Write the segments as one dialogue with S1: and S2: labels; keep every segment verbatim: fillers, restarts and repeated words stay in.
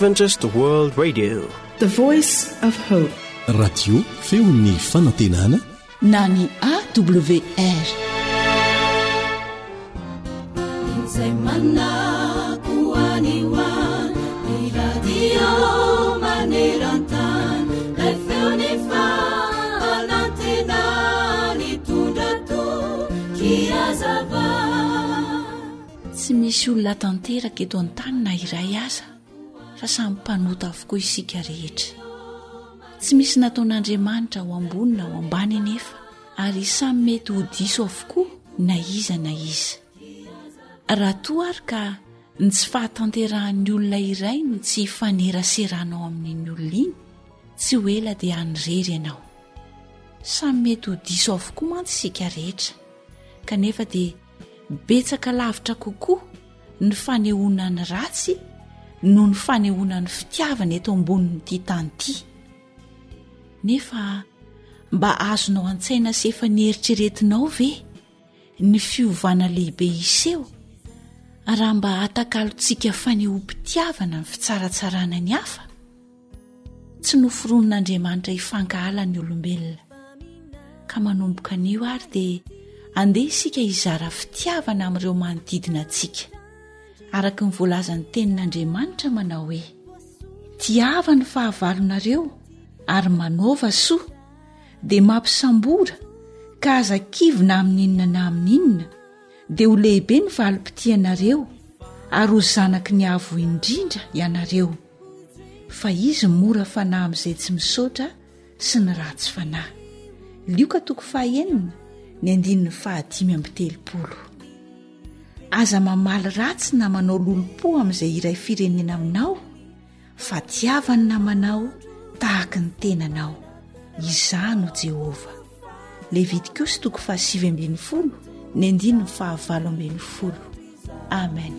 S1: Adventist World Radio,
S2: the voice of hope.
S3: Radio feon'ny fanantenana
S4: na ny A W R. Tsy misy olona tanteraka eto an-tany na iray aza fa samy mpanota avokoa isika rehetra. Tsy misy nataon'Andriamanitra ho ambony na ho ambany nefa, ary samy mety ho diso avokoa na iza na iza. Raha toa ary ka ny tsy fahatanterahan'ny olona iray no tsy faneraseranao amin'iny olona iny, tsy ho ela dia anirery ianao. Samy mety ho diso avokoa mantsy isika rehetra, kanefa dia betsaka lavitra kokoa ny fanehoana ny ratsy no ny fanehoana ny fitiavana eto ambonin'ity tany ity. Nefa mba azonao an-tsaina sy efa nieritreretinao ve ny fiovana lehibe iseho raha mba atakalontsika fanehoam-pitiavana ny fitsaratsarana ny hafa? Tsy noforonon'Andriamanitra hifankahala ny olombelona, ka manomboka anio ary dia andeha isika hizara fitiavana amin'ireo manodidina antsika, araka ny voalazan'ny tenin'Andriamanitra manao hoe: tiava ny fahavalonareo ary manaova soa, dia mampisambora ka aza kivina amin'inona na amin'inona, dia ho lehibe ny valim-pitianareo ary ho zanaky ny avo indrindra ianareo. Fa izy mora fanahy amin'izay tsy misaotra sy ny ratsy fanahy. Lioka toko fahaenina ny andininy fahadimy amby telopolo. Aza mamaly ratsy na manao lolopo amin'izay iray firenena aminao, fa tiavany namanao tahaka ny tenanao. Izano Jehova. Levitikosy toko fahasivy ambin'ny folo ny andininy fahavalo ambin'ny folo. Amen.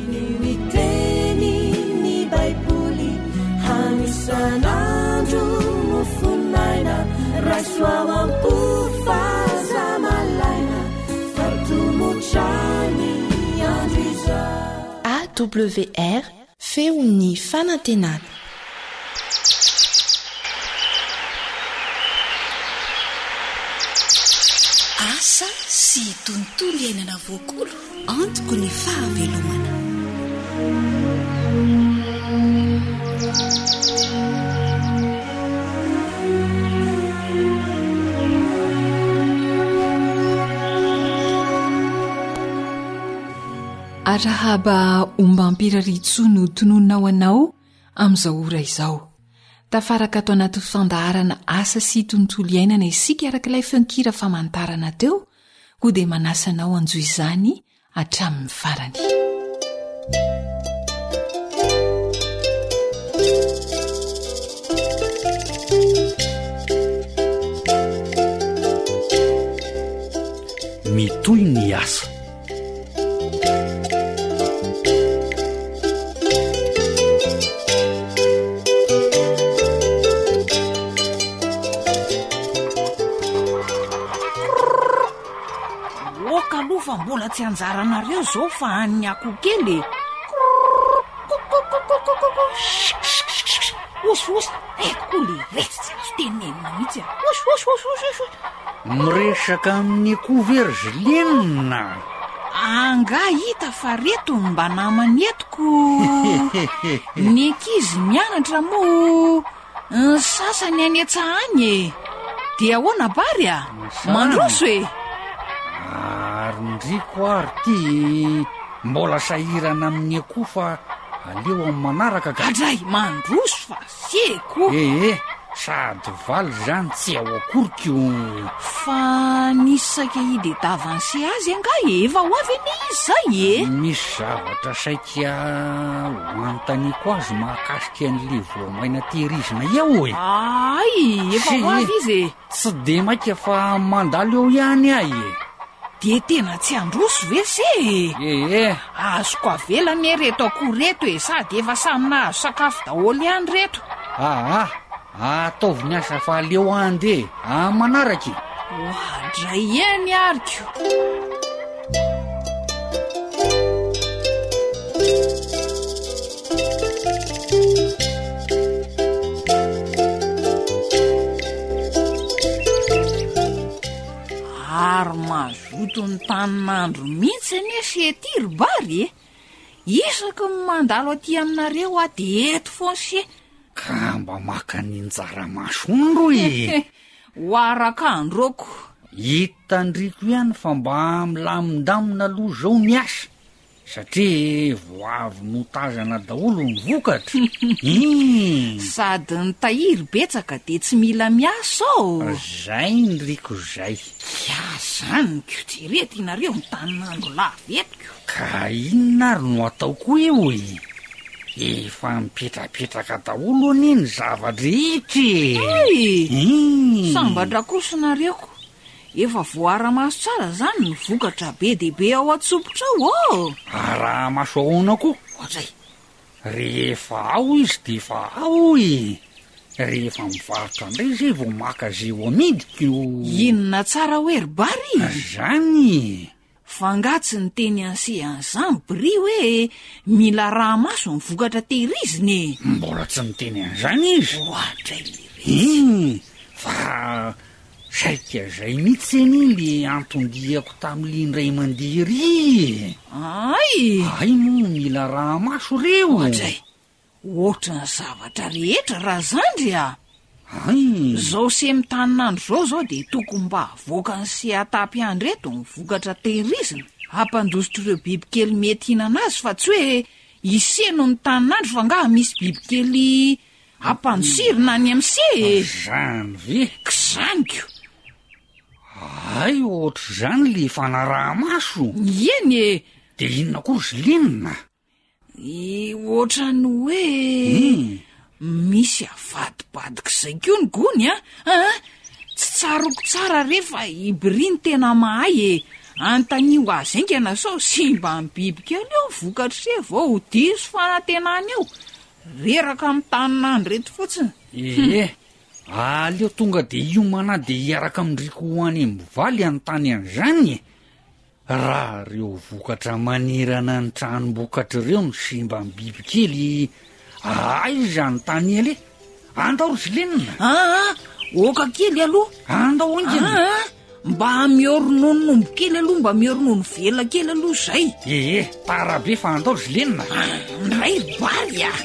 S5: Miteny Baiboly hanisan'andro no fonaina rasoa ampofa zamalaina fatomotrany andro izay.
S2: A W R feon'ny fanantenana.
S4: Asa sy tontolo iainana voakolo antoko ny fahavelomana.
S6: Arahaba ombampiraritso no tonononao anao amin'izao ora izao. Tafaraka ato anaty fandaharana asa sy tontolo iainana isika arak'ilay feonkira famantarana teo, koa dia manasanao anjo izany hatramin'ny farany.
S3: mitoy ny asa.
S7: Fa mbola tsy anjaranareo zao fa han'ny akoho kely. Osy eko le resy azo tenenina mihitsy. Osy
S8: miresaka amin'ny akoho verzelenina.
S7: Anga hita fa reto mba namany etiko. Ny ankizy mianatra mo sasany any Etsahany. Dia ahoana bary a? Mandroso e.
S8: Arindriko ary ty mbola sahirana amin'ny akoho fa aleo amin'ny manaraka ka.
S7: Adray mandroso fa seko.
S8: Eh eh, sady valy zany tsy ao akoriko.
S7: Fa nisaka ide davanse azy anga efa ho avy ny izay e.
S8: Misy zavatra saika hoantaniko azy mahakasika an'le voamaina tehirizina eo e.
S7: Ay, efa ho avy izy e.
S8: Tsy de maika fa mandalo eo ihany ahy e.
S7: De tena tsy androso ve se?
S8: Eh eh,
S7: azoko avelany reto akoho reto e, sady efa samy nahazo sakafo daholo ihany reto.
S8: Ah ah, ataovy ny asa fa aleo ande ah manaraky.
S7: Oadray eny ariko. ary mazoto ny taninandro mihitsy anie setiry bary e isaky ny mandalo aty aminareo a de eto fonse
S8: ka mba maka ninjara masondro e
S7: ho araka androko
S8: hitandriko ihany fa mba milamindamina aloha zao miasa satria voavy notazana daholo ny vokatra i
S7: sady ny tahiry betsaka de tsy mila miasa ao
S8: zay ndriko zay
S7: iazany ko tserety inareo ny taninandro lavetiko
S8: ka inona ary no ataoko eo e efa mipetrapetraka daholo aniny zavatra rehetra
S7: e sambatra kosinareko efa voara-maso tsara zany ny vokatra be dehibe ao atsopotra ao
S8: araha maso ahoana koa
S7: ohatsay
S8: rehefa ao izy de fa ao e rehefa mivarotra indray zay vao maka zay ho amidiko
S7: inona tsara hoe ribary
S8: zany
S7: fangatsy ny teny ansean'izany bry hoe mila raha maso ny vokatra tehiriziny e
S8: mbola tsy miteny an'izany izy
S7: ohatray
S8: i fa saika zay mihitsy eny le antondiako tam'lindray mandery
S7: ay
S8: ay mo mila raha maso reo
S7: ohatray ohatry ny zavatra rehetra raha zandry a
S8: ay
S7: zao se mitaninandro zao zao de tokony mba avoaka ny se atapy-andro eto ny vokatra tehirizina hampandositra ireo bibikely mety hinana azy fa tsy hoe iseno ny taninandro fa ngaha misy bibikely hampandosirina any am'se
S8: zany ve
S7: kizanyko
S8: ay ohatry zany le fanaraha maso
S7: eny e
S8: de inona koa zy lenina
S7: i ohatrany hoe misy avadibadika izay ko ny gony a ah tsy tsaroko tsara rehefa ibriny tena mahay e antanio azy aingana sao sy mba mibibikely eo vokatra se vao ho diso fanantenany eo reraka amin'ny taninandro reto fotsiny
S8: e aleo tonga de iomana de hiaraka amindriko hoany ambivaly anytany an'izany e raha reo vokatra manirana ny tranom-bokatra ireo no sy mba mibibikely ay zany tany ely andao ry lenina
S7: aa oka kely aloha
S8: andao angena
S7: mba miorononombo kely aloha mba mioronono vela kely aloha zay
S8: ee tarabe fa andao ry lenina
S7: ndray bary a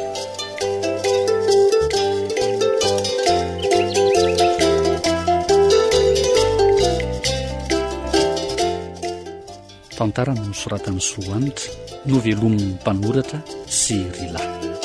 S3: tantara no nosoratan'ny Soanitra novelomin'ny mpanoratra Serila.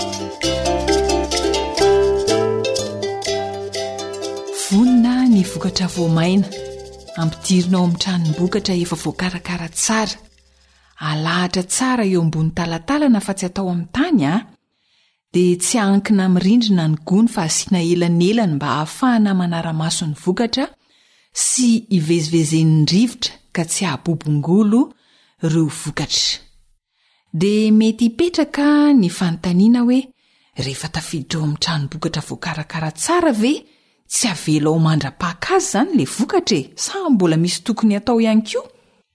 S6: Vonina ny vokatra voamaina ampidirinao amin'ny tranom-bokatra efa voakarakara tsara alahatra tsara eo ambony talatalana fa tsy atao amin'ny tany a dia tsy ankina mirindrina ny gony fa asiana elanelany mba ahafahana manara-maso ny vokatra sy ivezivezen'ny rivotra ka tsy ahabobongolo ireo vokatra. Dia mety hipetraka ny fanontaniana hoe rehefa tafiditra ao amin'ny tranom-bokatra voakarakara tsara ve tsy avela ao mandra-pahakazy zany le vokatra e sa mbola misy tokony atao ihany koa?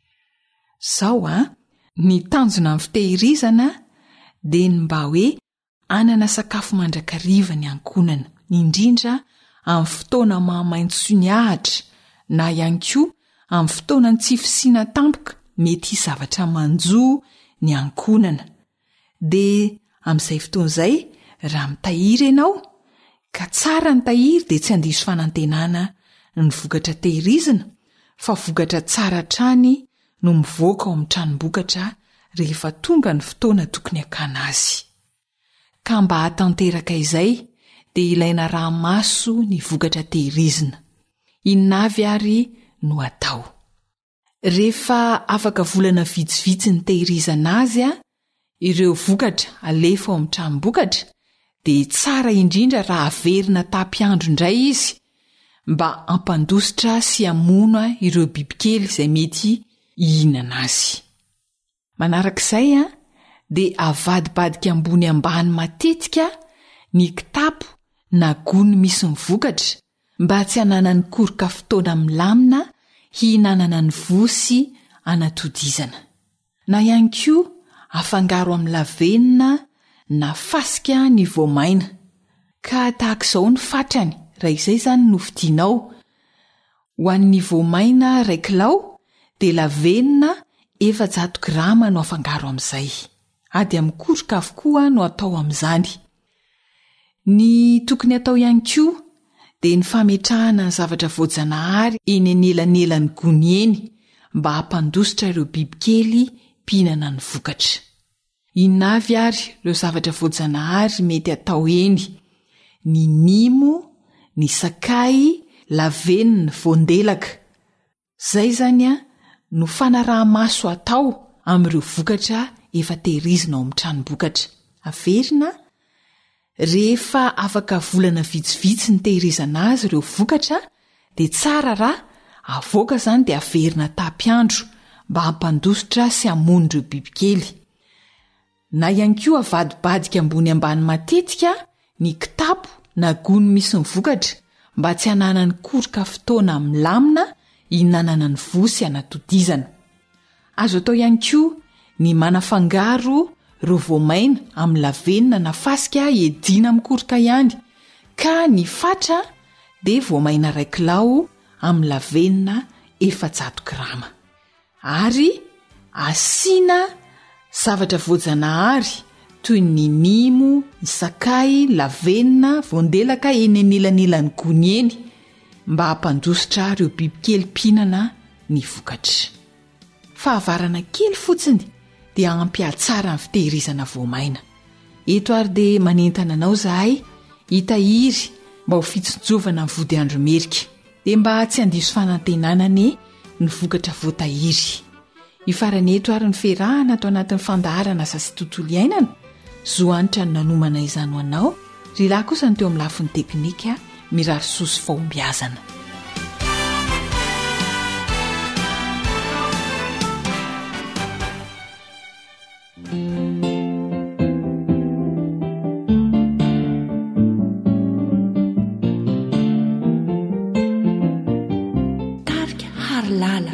S6: Zao a ny tanjona amin'ny fitehirizana dia ny mba hoe anana sakafo mandrakariva ny ankonana indrindra amin'ny fotoana mahamaintso sy ny ahatra na ihany koa amin'ny fotoana ny tsy fisiana tampoka mety zavatra manjoa ny ankonana. Dia amin'izay fotoana izay raha mitahiry ianao ka tsara ny tahiry dia tsy handiso fanantenana ny vokatra tehirizina fa vokatra tsara trany no mivoaka ao amin'ny tranom-bokatra rehefa tonga ny fotoana tokony hakana azy. Ka mba hatanteraka izay dia ilaina raha maso ny vokatra tehirizina. Inona avy ary no atao? Rehefa afaka volana vitsivitsy ny tehirizana azy a ireo vokatra alefa ao amin'ny tranom-bokatra dia tsara indrindra raha averina tapy-andro indray izy mba ampandositra sy amona ireo bibikely izay mety hihinana azy. Manarak'izay a dia avadibadika ambony ambany matetika ny kitapo na gony misy ny vokatra mba tsy hananany koroka fotoana milamina hihinanana ny vosy anatodizana. Na ihany koa afangaro amin'ny lavenina na fasika ny voamaina. Ka tahak'izao ny fatrany raha izay zany no fidinao ho an'ny voamaina ray kilao dia lavenina efajato grama no afangaro amin'izay ady amikoroka avokoa no atao amin'izany. Ny tokony atao ihany koa dia ny fametrahana ny zavatra voajanahary eny anelanelany gony eny mba hampandositra ireo bibikely mpihinana ny vokatra. Inona avy ary ireo zavatra voajanahary mety atao eny? Ny nimo, ny sakay, lavenina, voandelaka. Zay zany a no fanaraha-maso atao amin'ireo vokatra efa tehirizina ao amin'ny tranom-bokatra. Averina rehefa afaka volana vitsivitsy ny tehirizana azy ireo vokatra dia tsara raha avoaka zany dia averina tapyandro mba hampandositra sy hamono ireo bibikely. Na ihany koa avadibadika ambony ambany matetika ny kitapo na gony misy ny vokatra mba tsy hananany koroka fotoana milamina hinanana ny vosy anatodizana. Azo atao ihany koa ny manafangaro ireo voamaina amin'ny lavenina na fasika edina mikoroka ihany, ka ny fatra dia voamaina ray kilao amin'ny lavenina efajato grama. Ary asiana zavatra voajanahary toy ny nimo, ny sakay, lavenina, voandelaka eny anelanelany gony eny mba hampandositra ireo bibikely mpihinana ny vokatra. Fahavarana kely fotsiny dia ampiatsara ny fitehirizana voamaina. Eto ary dia manentana anao zahay hitahiry mba ho fitsonjovana ny vody andro merika dia mba tsy handiso fanantenanane ny vokatra voatahiry. Ifarany eto ary ny ferahana atao anatin'ny fandaharana sasy tontolo iainana zoanitra ny nanomana izany ho anao. Ry lahy kosa ny teo amin'ny lafin'ny teknika mirary sosy fahombiazana.
S4: Tarika harilala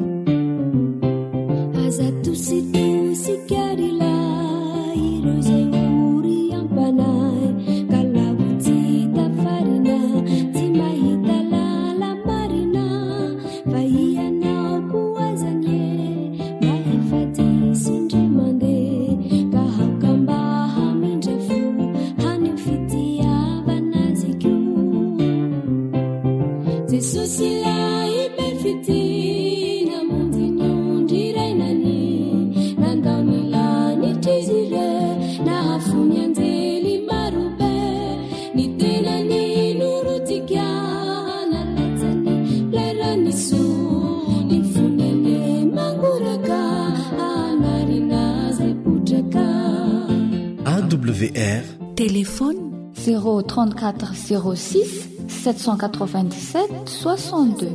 S1: A W R
S4: téléphone
S9: zéro trente-quatre zéro six sept cent quatre-vingt-dix-sept soixante-deux.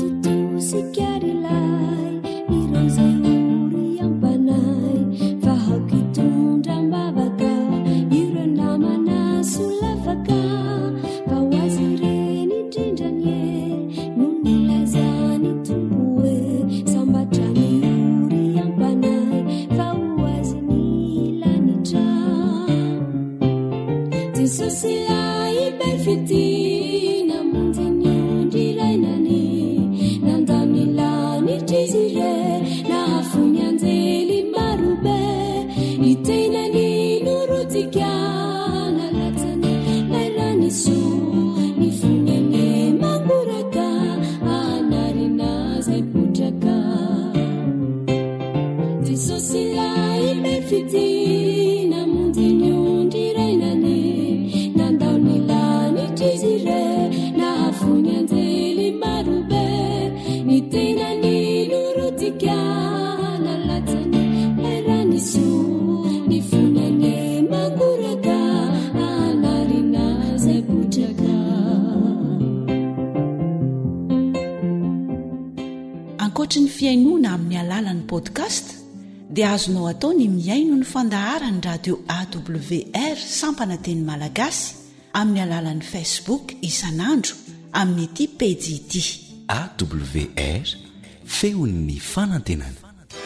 S4: Ankoatra ny fiainoana amin'ny alalan'ny podcast dia azonao atao ny miaino ny fandaharany radio A W R sampana teny malagasy amin'ny alalan'ny Facebook isanandro amin'ny ity pejy ity
S1: A W R feon'ny fanantenana.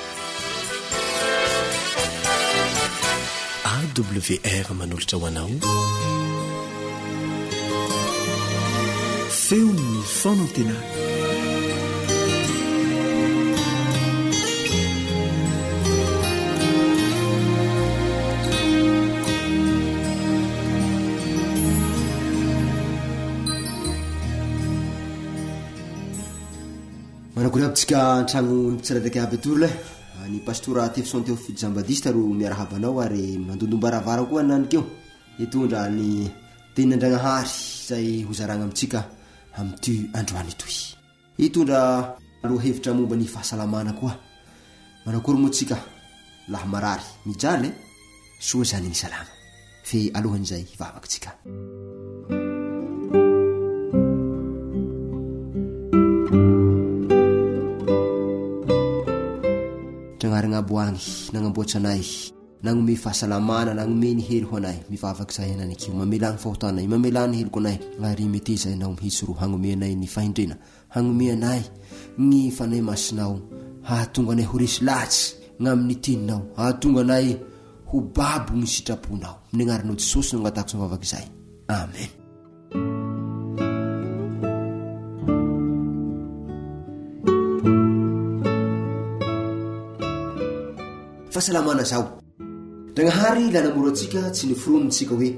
S1: A W R manolotra ho anao feon'ny fanantenana.
S10: Manakory abitsika antragno tsiraidraky aby atory le ny pastora Tefson Théophile Jean-Baptiste ro miarahabanao ary mandondombaravara koa nanikeo hitondra ny tenin'Andragnahary zay hozaragna amitsika amty androany toy hitondra alo hevitra momba ny fahasalamana koa manakory moa tsika laha marary mijaly soa zany ny salama fe alohan'izay hivavaka tsika Trangaragna boagny nagnamboatsanay nagnome fahasalamana nagnome ny hery ho anay mivavaka zahay ananakio mamelany fahotanay mamelany hery ko anay ary meteza ianao mihisy ro hagnome anay ny fahindrena hagnome anay ny fanay masinao hahatonga anay ho resy latsy gn'amin'ny teninao hahatonga anay ho babo ny sitraponao amin'ny agnaranao Jesosy no angatako sy mivavaka izay amen. Fahasalamana zao Ndragnahary lanamoro atsika tsy niforonitsika hoe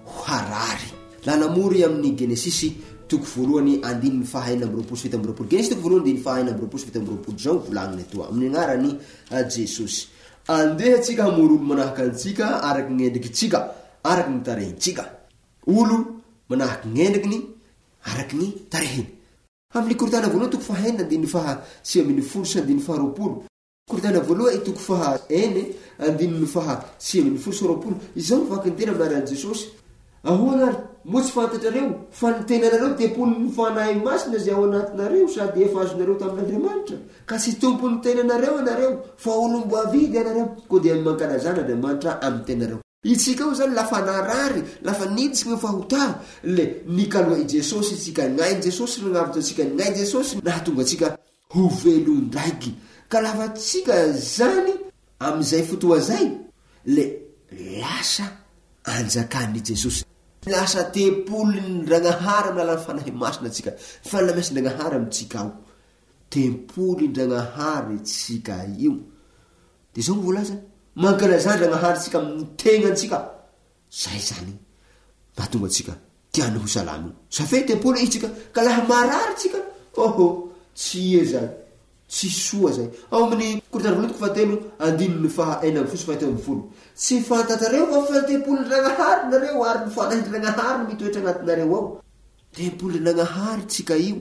S10: harary lanamory amin'ny Genesisy toko voalohany andininy fahaenina amby roapolo sy fito amby roapolo Genesisy toko voalohany andininy fahaenina amby roapolo sy fito amby roapolo zao volagniny atoa amin'ny agnarany Jesosy andeha atsika hamory olo manahaka antsika araky ny endrikitsika araky ny tarehintsika olo manahaky ny endrikiny araky ny tarehiny amin'ny Koritana voalohany toko fahaenina andininy faha sivy ambin'ny folo sy andininy faha roapolo Koritana voalohany toko faha ene andininy faha sivy ambin'ny folo sy roapolo izao mivaky ny tena amin'aran'i Jesosy ahoana moa tsy fantatrareo fa ny tenanareo tempolo ny fanahy masina zay ao anatinareo sady efa azonareo tamin'Andriamanitra ka tsy tompony tenanareo anareo fa olombo avidy anareo koa dia mankalazana Andriamanitra amin'ny tenareo itsika io zany lafa narary lafa niditsy ny fahotà le nikaloha i Jesosy tsika ngainy Jesosy nagnavitra tsika ngainy Jesosy nahatonga tsika ho velondraiky ka lafa tsika zany am'izay fotoa zay le lasa anjakan'i Jesosy lasa tempolony Ndragnahary amin'ny alalan'ny fanahy masina tsika fanamesa Ndragnahary amitsika ao tempolony Ndragnahary tsika io de zao mivolaza mankalazana Ndragnahary tsika amin'ny tegnantsika zay zany mahatonga tsika tiany ho salama safe tempolo itsika ka laha marary tsika oho tsy e zany tsy soa zay ao amin'ny Koritana voalohany toko fahatelo andininy faha enina amby folo sy fahatelo amby folo tsy fantatrareo fa fa tempolony Ndragnahary nareo ary ny fanahy Ndragnahary mitoetra agnatinareo ao tempolony Ndragnahary tsika io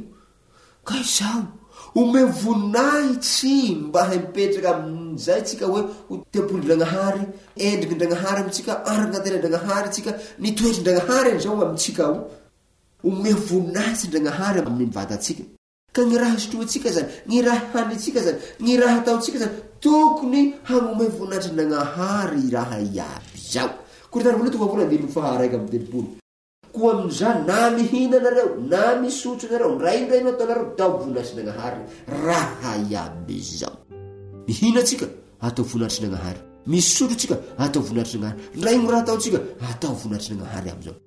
S10: ka izao ome vonahy tsy mba hamipetraka amin'izay tsika hoe tempolony Ndragnahary endriky Ndragnahary amitsika araky natena Ndragnahary tsika nitoetra Ndragnahary an'izao amitsika ao ome vonahy tsy Ndragnahary amin'ny vatatsika ka ny raha sotroatsika zany ny raha hanitsika zany ny raha ataotsika zany tokony hagnome voninahitry Ndragnahary raha iaby zao Koritana voalohany toko voalohany andininy faha raiky amby telopolo koa amin'izany na mihina nareo na misotro nareo ndraindraino ataonareo tao voninahitry Ndragnahary raha iaby zao mihina tsika atao voninahitry Ndragnahary misotro tsika atao voninahitry Ndragnahary ndraigno raha ataotsika atao voninahitry Ndragnahary aby zao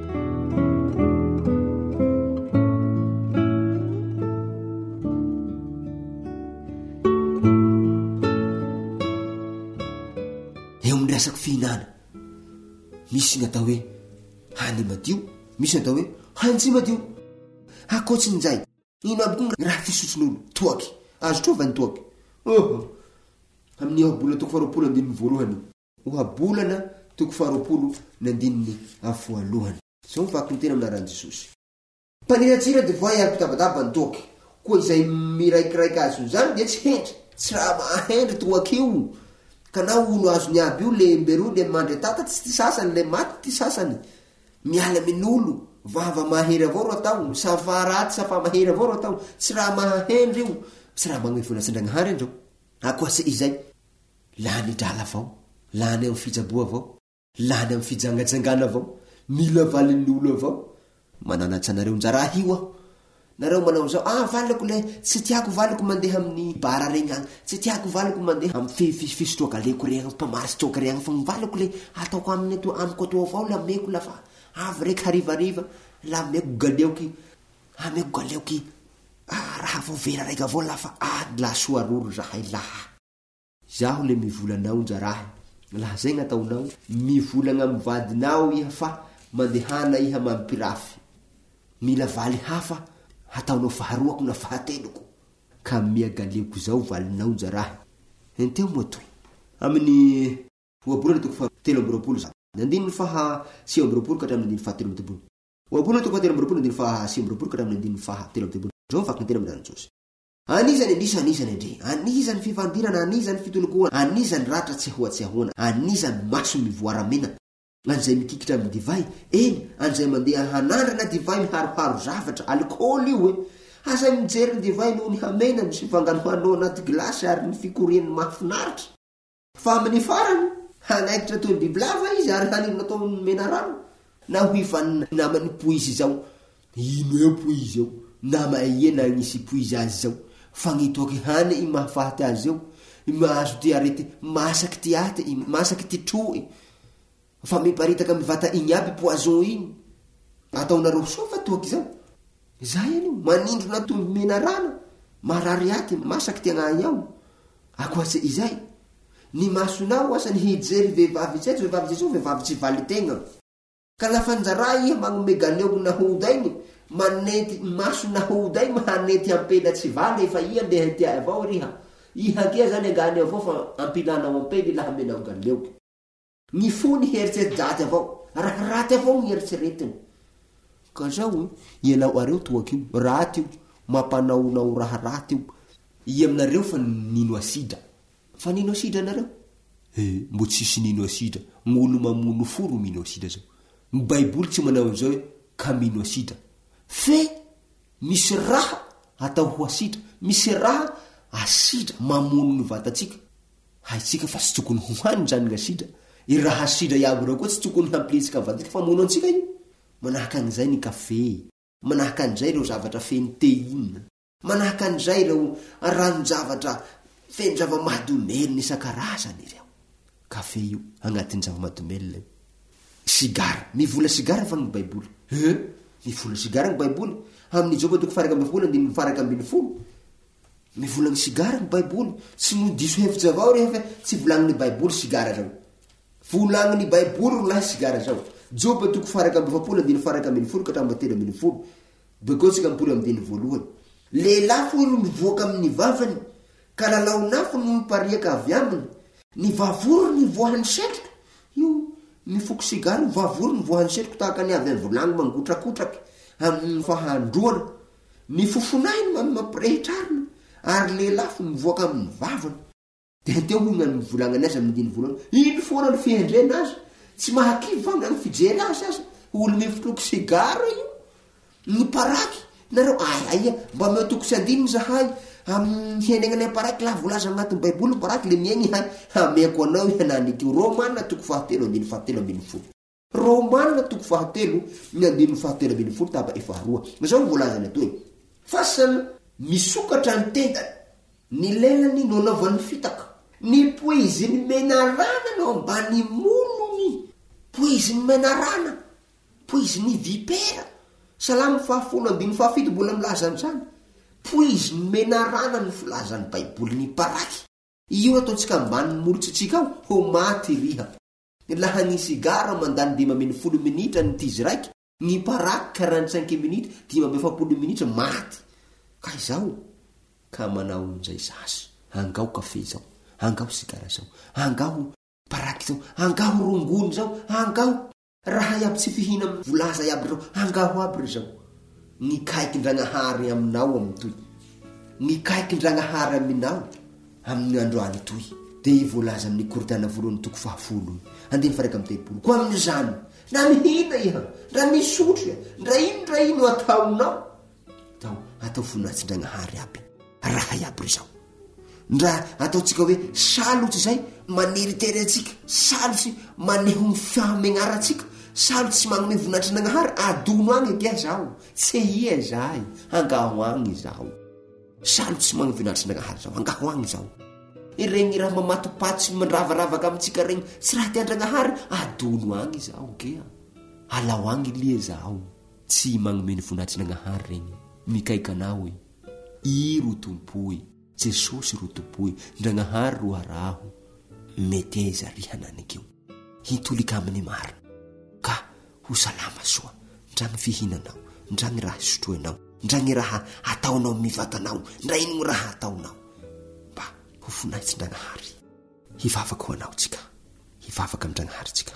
S10: resaky fihinana misy ny atao hoe hany madio misy ny atao hoe hany tsy madio akoatsin'izay ino aby koa raha fisotron'olo toaky azo trova ny toaky oho amin'ny ohabolana toko faharoapolo andininy voalohany ohabolana toko faharoapolo ny andininy voalohany zao mivaky ny tena amin'aran'i Jesosy paniratsira de voay apitabadaba ny toaky koa izay miraikiraiky azo zany dia tsy hendry tsy raha mahendry toaky io ka na olo azo ny aby io le mberoa le mandre tata tsy ty sasany le maty ty sasany miala amin'olo vava mahery avao ro atao safa raty safa mahery avao ro atao tsy raha mahendry io tsy raha magnome voninahitry Ndragnahary andreo akoasa izay lany drala avao lany amin'ny fijaboa avao lany amin'ny fijangajangana avao mila valin'ny olo avao mananatsa nareo njaraha io aho nareo manao zao ah valiko le tsy tiako valiko mandeha amin'ny bara regny agny tsy tiako valiko mandeha amin'ny fisotroaka leko regny mpamarisy regny fa valiko le ataoko amin'ny ato amiko ato avao la meko lafa avy reky harivariva la meko galeoky ameko galeoky ah raha vao vera raiky avao lafa ah la soaroro rahay laha zaho le mivolanao njaraha laha zay gnataonao mivolagna amin'ny vadinao iha fa mandehana iha mampirafy mila valy hafa hataonao faharoako na fahateloko ka miagaleko zao valinao jaraha enteo moa toy amin'ny oabolana toko fa telo amby roapolo za nandiny ny faha sivy amby roapolo ka hatramin'ny andiny faha telo amby tebolo oabolana toko fa telo amby roapolo nandiny faha sivy amby roapolo ka hatramin'ny andiny faha telo amby tebolo zao mifaky ny tena amin'ny ranojosy anizany andisa anisany andre anizany fifandirana anizany fitolokoana anizany ratra tsy ahoatsy ahoana anizany maso mivoaramena an'izay mikikitra amin'ny divay eny an'izay mandeha hanandrana divay miharoharo zavatra alkôly io e asa mijery ny divay noho ny hamena misy fanganohanao anaty glasy ary ny fikorian'ny mahafinaritra fa amin'ny farany hanaikitra toy bibilava izy ary hanino natao mena rano na ho ifan'ny namany poizy zao ino eo poizy eo nama iena nisy poizy azy zao fagnitoaky hany i mahafaty azy eo mahazo ty arety masaky ty aty masaky ty troy fa miparitaka mivata igny aby poison iny ataonareo sofa toaky zao zay any manindro natomby mena rano marary aty masaky ty agnahy ao akoatse izay ny masonao asa ny hijery vehivavy tsetso vehivavy tsetso vehivavy tsy valy tegna ka lafa njara iha magnome galeoko nahodaigny manety maso nahoday mahanety ampela tsy valy efa ia ndeha ty avao riha iha kia zany angany avao fa ampilanao ampely laha menao galeoky ny fony heritserity jaty avao raha raty avao ny heritseretiny ka zao ianao areo toaky io raty io mampanaonao raha raty io i aminareo fa nino asidra fa nino asidra anareo eh mbo tsisy nino asidra ng'olo mamono foro mino asidra zao ny baiboly tsy manao an'izao hoe ka mino asidra fe misy raha atao ho asidra misy raha asidra mamono ny vatatsika haitsika fa tsy tokony ho haniny zany ny asidra i raha asidra iaby reo koa tsy tokony hampiletsika vatsika fa mono antsika io manahaka an'izay ny kafe manahaka an'izay ireo zavatra feny teina manahaka an'izay ireo ranon-javatra feny zava-mahadomely ny isan-karazany ireo kafe io agnatin'ny zava-mahadomelina io sigara mivola sigara fa ny baiboly eh mivola sigara ny baiboly amin'ny joba toko faraka amby folo andiny faraka ambiny folo mivola ny sigara ny baiboly tsy no diso hevitsy avao rehefa tsy volagniny baiboly sigara zao volagniny baiboly ro lahy sigara zao joba toko faraka amby fapolo andiny faraka ambiny folo ka hatramin'ny telo ambiny folo bakeo tsika mipoly amin'ny diny voalohany lehilahy fo no mivoaka amin'ny vavany ka lalao nafo no mipariaka avy aminy ny vavoro ny voahany setrika io mifoko sigara ny vavoro ny voahany setrika tahaka ny avy any volagny mangotrakotraky amin'ny fahandroana ny fofonahiny mampirehitrarina ary lehilahy fo mivoaka amin'ny vavany de teo hoy ny volagnany azy amin'ny diny voalohany ino foana ny fihendrena azy tsy mahakivy fa ny fijery azy azy olo mifotroko sigara io ny paraky nareo aia mba meotoko sy adiny zahay amin'ny hianegnany aparaky laha volaza agnatin'ny baiboly paraky le miaigny hay ameko anao ihananiky romana toko fahatelo andiny fahatelo ambiny folo romana toko fahatelo ny andiny fahatelo ambiny folo taba efaroa zao volazany atoy fasana misokatra ny tendany ny lelany no anaovan'ny fitaka ny poiziny menarana no ambany monony poiziny menarana poiziny vipera salamy fahafolo andiny fahafito mbola milazany zany poiziny menarana ny filazany baiboly ny paraky io ataotsika ambany molotsitsika ao ho maty riha laha ny sigara mandany dimy ambiny folo minitra ny tizy raiky ny paraky quarante-cinq minitra dimy ambiny fapolo minitra maty ka izao ka manao nzay zasy angao kafe zao angao sigara zao angao paraky zao angao rongony zao angao raha iaby tsy fihina volaza iaby reo angao aby zao ny kaikin-dragnahary aminao amin'ny toy ny kaikin-dragnahary aminao amin'ny androany toy de i voalaza amin'ny korotana voalohany toko fahafolo andiny faraka amin'ny telopolo ko amin'ny zany na mihina iha ndra misotro iha ndra ino ndra ino ataonao atao atao voninatsin-dragnahary aby raha iaby zao ndra ataotsika hoe salotsy zay maniritery atsika salotsy maneho ny fahamenaratsika salotsy magnome voninatsin-dragnahary adono agny kia zao tsy ia zay angaho agny zao salotsy magnome voninatsin-dragnahary zao angaho agny zao iregny raha mamatopatsy mandravaravaka amintsika regny tsy raha tian-dragnahary adono agny zao kia alao agny lia zao tsy magnome ny voninatsin-dragnahary regny mikaika anao e i ro tompoy jesosy ro tompoy ndragnahary ro araho mety eza rihananakio hitolika amin'ny marina ka ho salama soa ndragny fihinanao ndragny raha sotroanao ndray ny raha ataonao mivatanao, ndray ny raha ataonao mba ho vonaitsin-Dragnahary. Hivavaka ho anao tsika, hivavaka amin-Dragnahary tsika.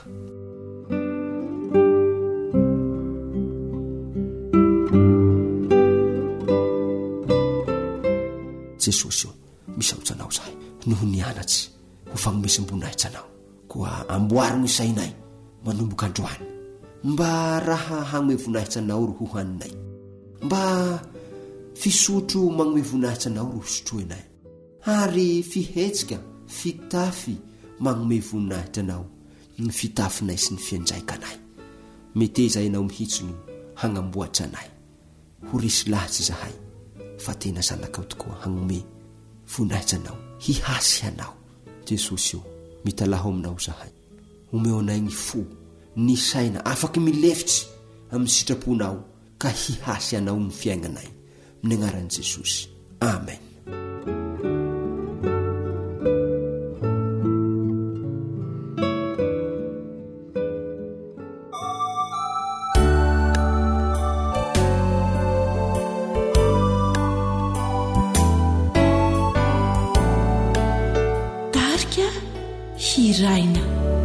S10: Jesosy io misaotsanao zahay noho ny anatsy ho fagnomesim-boninahitsanao, koa amboary ny sainay manomboka androany mba raha hagnome voninahitsanao ro ho haninay, mba fisotro magnome voninahitsanao ro sotroenay, ary fihetsika fitafy magnome voninahitsanao ny fitafinay sy ny fianjaikanay. Meteza ianao mihitsy no hagnamboatra anay, ho risy lahatsy zahay fa tena zanakao tokoa hagnome voninahitsanao, hihasy anao. Jesosy io mitalaho aminao zahay, omeo anay ny fo ny saina afaky milefitsy amin'ny sitraponao ka hihasy anao ny fiainganay, amin'ny agnaran'i Jesosy, amen.
S4: Tarika hiraina.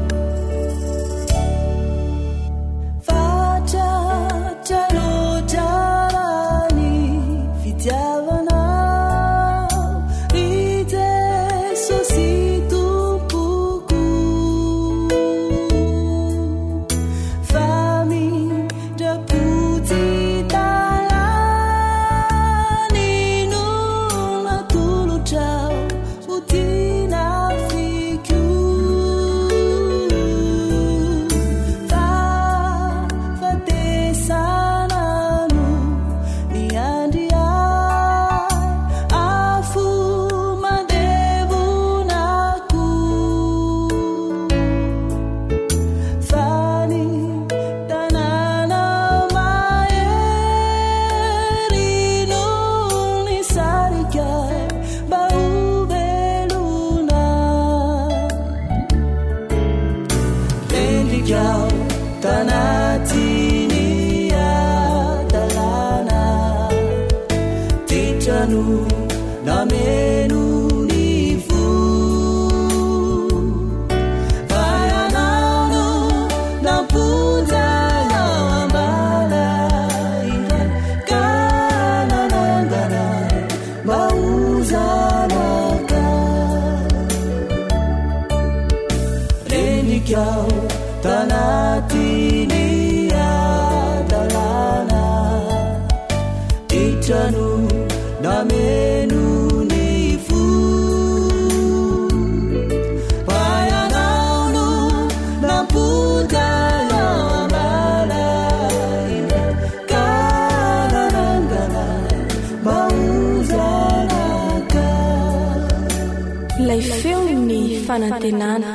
S2: Ilay feo ny fanantenana.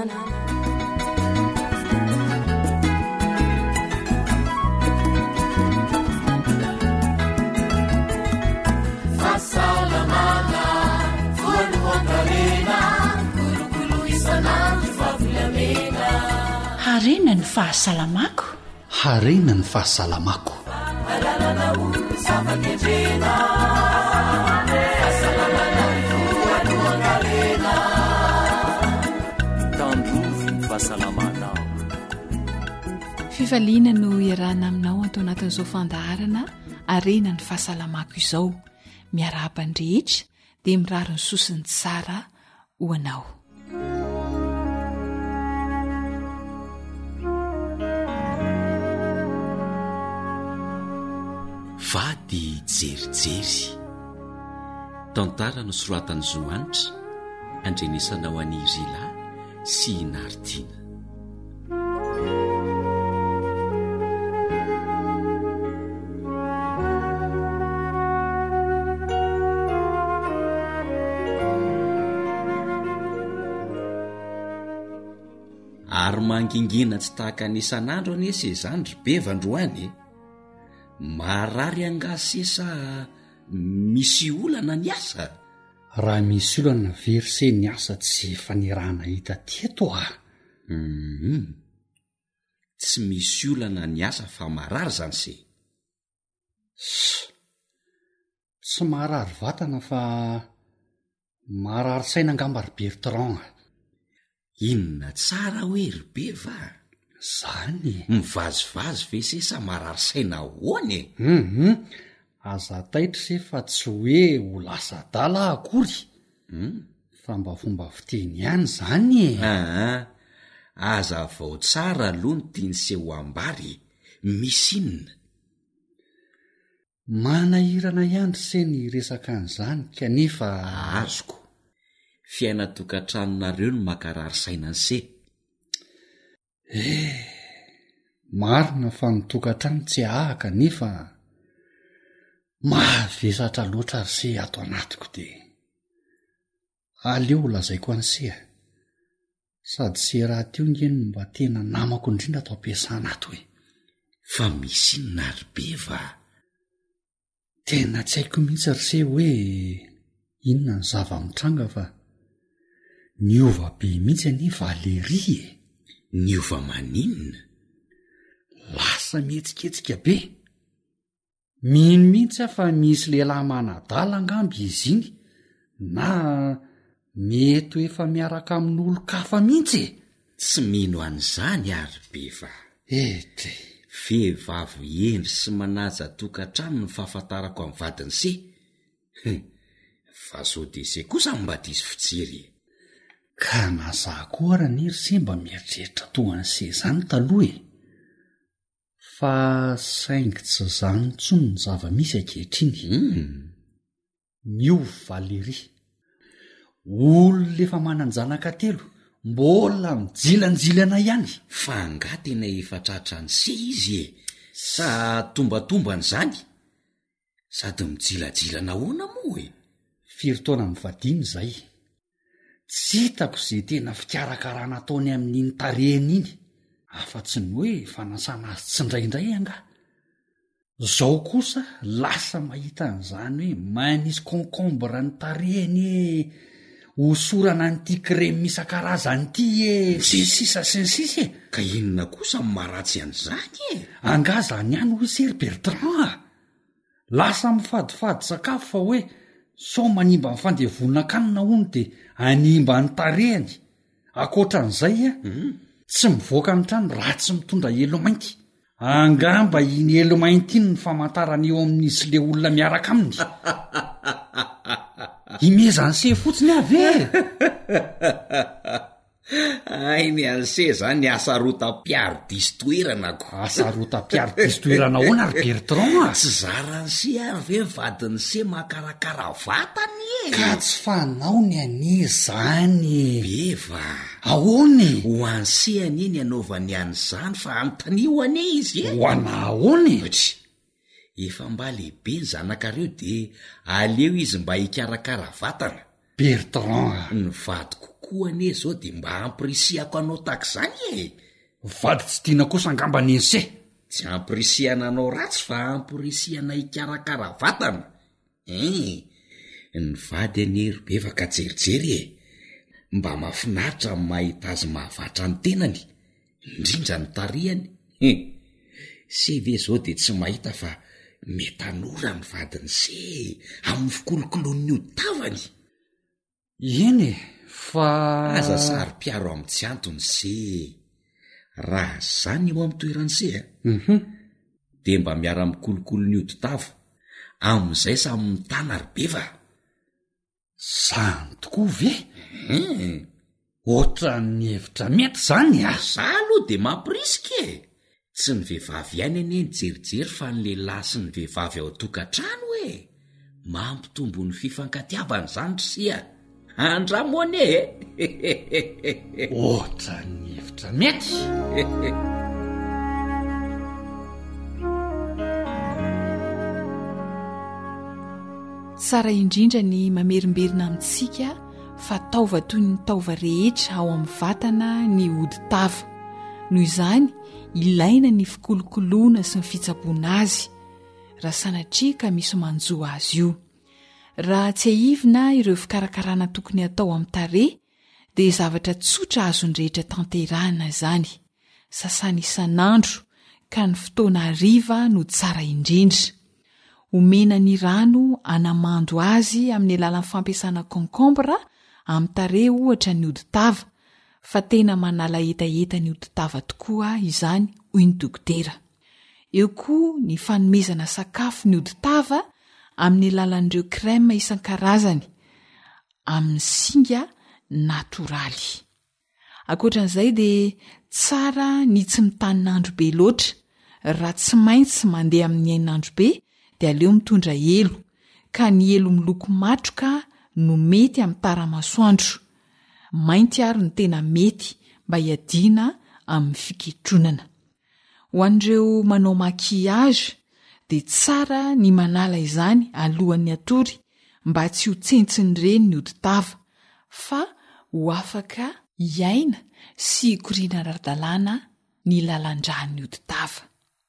S5: Fahasalamana, voalohan-karena, kolokolo isanandro fahavelamena.
S4: Harena ny fahasalamako.
S3: Harena ny fahasalamako.
S5: Alalana olo zava-ketrena. Fahasalamana voalohan-karena. Tandrovy ny fahasalamana.
S6: Fifaliana no iarahana aminao atao anatin'izao fandaharana Harena ny fahasalamako izao. Miarahaba-drehetra dia miraro ny sosiny tsara ho anao.
S1: Vady jerijery. Tantara no soratany Zoanitra, andrenesana ho an'i Rila sy Nartina. Ary mangingina tsy tahaka ny isan'andro anie sezany ry bevandroany. Marary angasesa misy olana ny asa.
S3: Raha misy olana verse ny asa tsy fanirana hita teto ah.
S1: Mm-hmm. Tsy misy olana ny asa fa marary zany se.
S3: tsy maharary vatana fa maharary saina angamba ry Bertrand.
S1: Inona tsara hoe ry be va?
S3: Zany
S1: mivazivazy ve se sa marary saina hoany?
S3: Mhm. Aza taitra se fa tsy hoe ho lasa dala akory.
S1: Hmm?
S3: Fa mba fomba fiteny ihany zany e.
S1: Aa, aza vao tsara aloha ny tiany seho ambary. Misy inona?
S3: Manahirana ihany se ny resaka an'izany kanefa
S1: azoko. Fiaina tokantranonareo no makarary saina ny se.
S3: Eh, marina fa ny tokantrano tsy ahaka nefa mavesatra loatra ry se ato anatiko de aleo lazaiko an'se sady se raha teo ngeny mba tena namako indrindra atao ampiasana ato hoe.
S1: Fa misy inona ry be va?
S3: Tena tsy haiko mihitsy ry se hoe inona ny zava-mitranga fa niova be mihitsy any Valérie e.
S1: Niova maninona?
S3: Lasa mihetsiketsika be. Mino mihitsy aho fa misy lehilahy manadala angamba izy iny na mety efa miaraka amin'olo-kafa mihitsy e.
S1: Tsy mino an'izany ary be va.
S3: Ety
S1: vehivavy endry sy manaja tokantrano ny fahafantarako amin'ny vadiny se. Fa so de se kosa mba diso fijery.
S3: Ka naza koa raha ny ry se mba mieritreritra toa an'se zany taloha e. Fa saingy tsy zany intsony ny zava-misy ankehitriny.
S1: Hmm.
S3: Miova Valérie. Olona efa manan-janaka telo mbola mijilanjilana ihany.
S1: Fa anga tena efa tratra ny se izy e. Sa tombatombany zany? Sady mijilajilana hoana moa e.
S3: Firy taona mivadiny zay. Tsy hitako izay tena fikarakarana ataony amin'iny tarehiny iny. Afa-tsy ny hoe fanasana azy tsindraindray anga. Zao kosa lasa mahita an'izany hoe manisy concombre ny tarehiny e. Hosorana n'ity kremy isan-karazany ity e. Sisisa sy ny sisa e.
S1: Ka inona kosa maratsy an'izany e?
S3: Angazany ihany hoy se ry Bertrand. Lasa mifadifady sakafo fa hoe sao manimba ny fandevonana-kanina hono de animba ny tarehany. Akoatran'izay a
S1: Hmm.
S3: tsy mivoaka ny trano raha tsy mitondra elo mainty. Angamba iny elo mainty iny ny famantarany eo amin'izy le olona miaraka aminy. Imezany se fotsiny avy e.
S1: Ai ny an'se zany asarotam-piaro diso toeranako.
S3: Asarotam-piaro diso toerana hoana ry Bertrand.
S1: Tsy zarany se ary ve vadiny se makarakara vatany e.
S3: Ka tsy fanao ny anie zany.
S1: Be va.
S3: Ahoany?
S1: Ho an'se aneny anaovany an'izany fa anontania ho ane izy e.
S3: Ho ana ahoany?
S1: Efa mba lehibe ny zanakareo de aleo izy mba hikarakara vatana.
S3: Bertrand.
S1: Ny vadiko koa ane zao de mba ampirisiako anao tak'izany e.
S3: Vady tsy tiana kosa angamba ny ense.
S1: Tsy ampirisiana anao ratsy fa ampirisiana hikarakara vatana. Eh, ny vady ane ry be fa ka jerijery e. Mba mahafinaritra mahita azy mahavatra ny tenany, indrindra ny tarehany. Se ve zao de tsy mahita fa metanora ny vadiny se amin'ny fikolokolon'ny hoditavany.
S3: Eny e, fa
S1: aza sary-piaro amin'ny tsy antony se. Raha zany eo amin'ny toerany se a
S3: Mhm.
S1: de mba miara mikolokolo ny hoditava amin'izay samy mitana ry be va.
S3: Zany tokoa ve?
S1: Hmm.
S3: Oatra ny hevitra mety zany a.
S1: Za aloha de mampirisika e. Tsy ny vehivavy ihany ane ny jerijery fa ny lehilahy sy ny vehivavy ao tokantrano e. Mampitombo ny fifankatiavana zany sia. Andramoane e.
S3: Oatra ny hevitra mety.
S6: Tsara indrindra ny mamerimberina amintsika fa taova toy ny taova rehetra ao amin'ny vatana ny hoditava. Noho izany ilaina ny fikolokoloana sy ny fitsaboana azy raha sanatria ka misy manjoa azy io. Raha tsy ahivina ireo fikarakarana tokony atao amin'ny tarehy dia zavatra tsotra azony rehetra tanterahana izany. Sasana isan'andro ka ny fotoana hariva no tsara indrindra. omena ny rano anamando azy amin'ny alalan'ny fampiasana concombre amin'ny tare ohatra ny oditava, fa tena manala etaeta ny oditava tokoa izany hoy ny dokotera. Eo koa ny fanomezana sakafo ny oditava amin'ny alalan'ireo krema isan-karazany amin'ny singa natoraly. Ankoatran'izay dia tsara ny tsy mitan'andro be loatra, raha tsy maintsy mandeha amin'ny ain'andro be dia aleo mitondra elo, ka ny elo miloko matroka no mety amin'ny tara-masoandro. Mainty ary ny tena mety mba hiadiana amin'ny fiketronana. Ho an'ireo manao maquillage dia tsara ny manala izany alohan'ny atory mba tsy ho tsentsin'ireny ny oditava, fa ho afaka hiaina sy hikoriana ara-dalàna ny lalan-dràny oditava.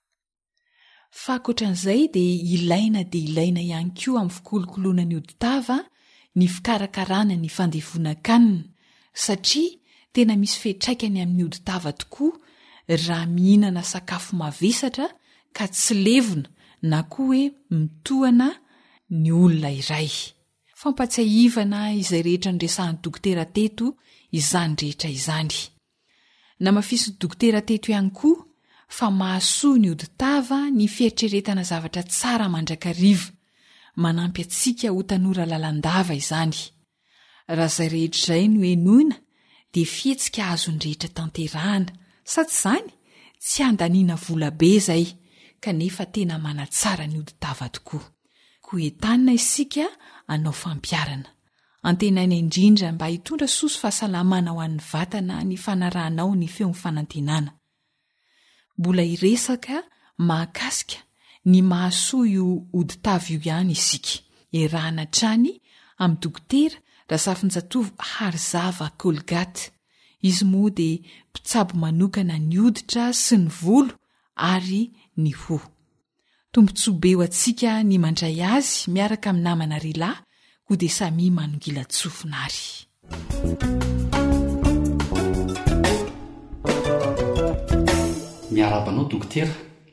S6: Fa ankoatran'izay dia ilaina dia ilaina ihany koa amin'ny fikolokoloana ny oditava ny fikarakarana ny fandevonan-kanina, satria tena misy fetraikany amin'ny oditava tokoa raha mihinana sakafo mavesatra ka tsy levona na koa hoe mitohana ny olona iray. Fampatsiahivana izay rehetra nyresahan'ny dokotera teto izany rehetra izany. Namafisy dokotera teto ihany koa fa mahasoa ny oditava ny fieritreretana zavatra tsara mandrakariva, manampy atsika ho tanora lalandava izany. Raha izay rehetra izay no henoina dia fihetsika azo ny rehetra tanterahana, sady izany tsy andaniana vola be izay, kanefa tena manatsara ny oditava tokoa. Koa entanina isika anao fampiarana. Antenaina indrindra mba hitondra soso fahasalamana ho an'ny vatana ny fanarahanao ny feo fanantenana. Mbola iresaka mahakasika ny mahasoa io oditava io ihany isika. Erahana trany amin'ny dokotera Rasafinjatovo Harizava Colgate. Izy moa dia mpitsabo manokana ny oditra sy ny volo ary ny hoho. Tombontsoa ho atsika ny mandray azy miaraka amin'ny namana Rila ho dia samy manongila tsofinary.
S3: Miarabanao dokotera,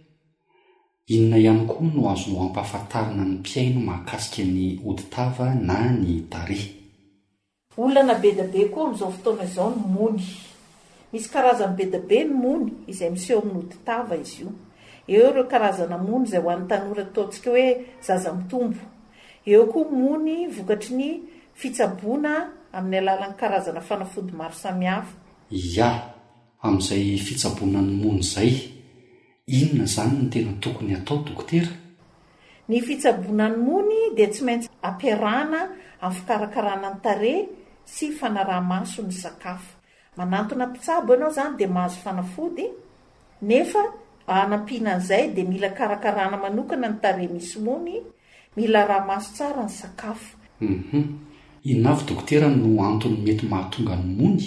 S3: inona ihany koa no azonao ampahafantarina ny mpiaino mahakasika ny oditava na ny tarehy?
S11: Olana be da be koa amin'izao fotoana izao ny mony. Misy karazany be da be ny mony izay miseho amin'ny oditava izy io. Eo ireo karazana mony izay ho an'ny tanora ataontsika hoe zaza mitombo. Eo koa mony vokatry ny fitsaboana amin'ny alalan'ny karazana fanafody maro samihafa.
S3: Ya, amin'izay fitsaboana ny mony izay, inona izany no tena tokony atao dokotera?
S11: Ny fitsaboana ny mony dia tsy maintsy ampiarahana amin'ny fikarakarana ny tarehy sy fanaraha-maso ny sakafo. Manantona mpitsabo ianao izany dia mahazo fanafody, nefa hanampiana an'izay dia mila karakarana manokana ny tarehy misy mony, mila raha-maso tsara ny sakafo.
S3: Mhm. Inona avy dokotera no antony mety mahatonga ny mony?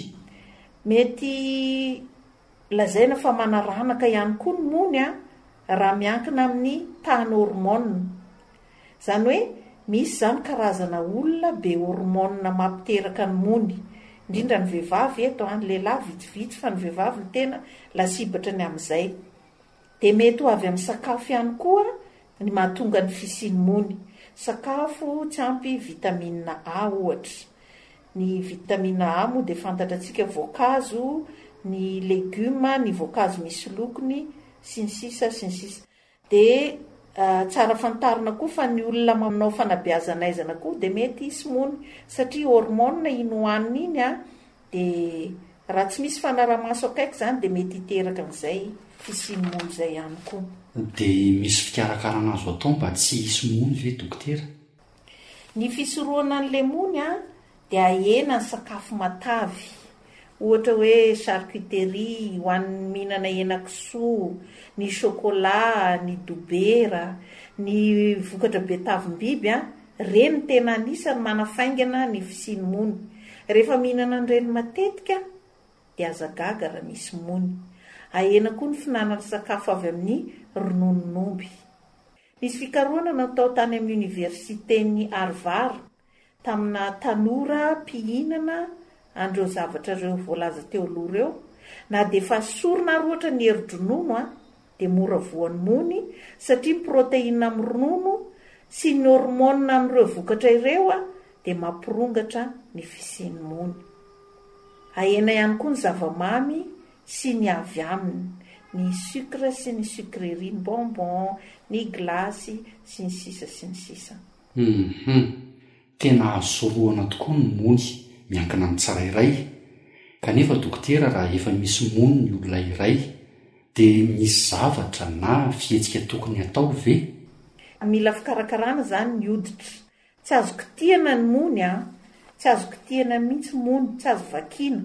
S11: Mety lazaina fa manaranaka ihany koa ny mony a, raha miankina amin'ny tany hormone. Izany hoe misy izany karazana olona be hormone mampiteraka ny mony, indrindra ny vehivavy eto, ny lehilahy vitsivitsy, fa ny vehivavy ny tena lasibatra ny amin'izay. Dia mety ho avy amin'ny sakafo ihany koa ny mahatonga ny fisian'ny mony. Sakafo tsy ampy vitamina A ohatra. Ny vitamina A moa dia fantatratsika voankazo, ny legioma, ny voankazo misy lokony, sy ny sisa sy ny sisa. Dia uh, tsara fantarina koa fa ny olona manao fanabeazanaizana koa dia mety hisy mony, satria hormone iny hoaniny iny a, dia raha tsy misy fanaraha-maso akaiky izany dia mety hiteraka amin'izay fisian'ny mony izay ihany koa.
S3: Dia misy fikarakarana azo atao mba tsy hisy mony ve dokotera?
S11: Ny fisorohana an'ilay mony a dia ahena ny sakafo matavy, ohatra hoe charcuterie, ho an'ny mihinana henan-kisoa, ny chocolat, ny dobera, ny vokatra betavim-biby a, reny tena anisany manafaingana ny fisian'ny mony. Rehefa mihinana an'ireny matetika dia azagaga raha misy mony. Ahena koa ny finanana sakafo avy amin'ny rononon'omby. Misy fikarohana natao tany amin'ny universiten'ny Harvard tamina tanora mpihinana andreo zavatra reo voalaza teo aloha reo, na dia efa sorona ary ohatra ny hery-dronono a, dia mora voan'ny mony, satria ny protéine amin'ny ronono sy ny hormona amin'ireo vokatra ireo a dia mampirongatra ny fisiany mony. Ahena ihany koa ny zavamamy sy ny avy aminy, ny sucre sy ny sucrerie, ny bonbon, ny glasy sy ny sisa sy ny sisa.
S3: Mhm. Tena azoroana tokoa ny mony miankina amin'ny tsirairay. Kanefa dokotera, raha efa misy mony ny olona iray, dia misy zavatra na fihetsika tokony atao ve?
S11: Mila fikarakarana zany ny hoditra. Tsy azo kitihana ny mony a, tsy azo kitihana mihitsy mony, tsy azo vakiana.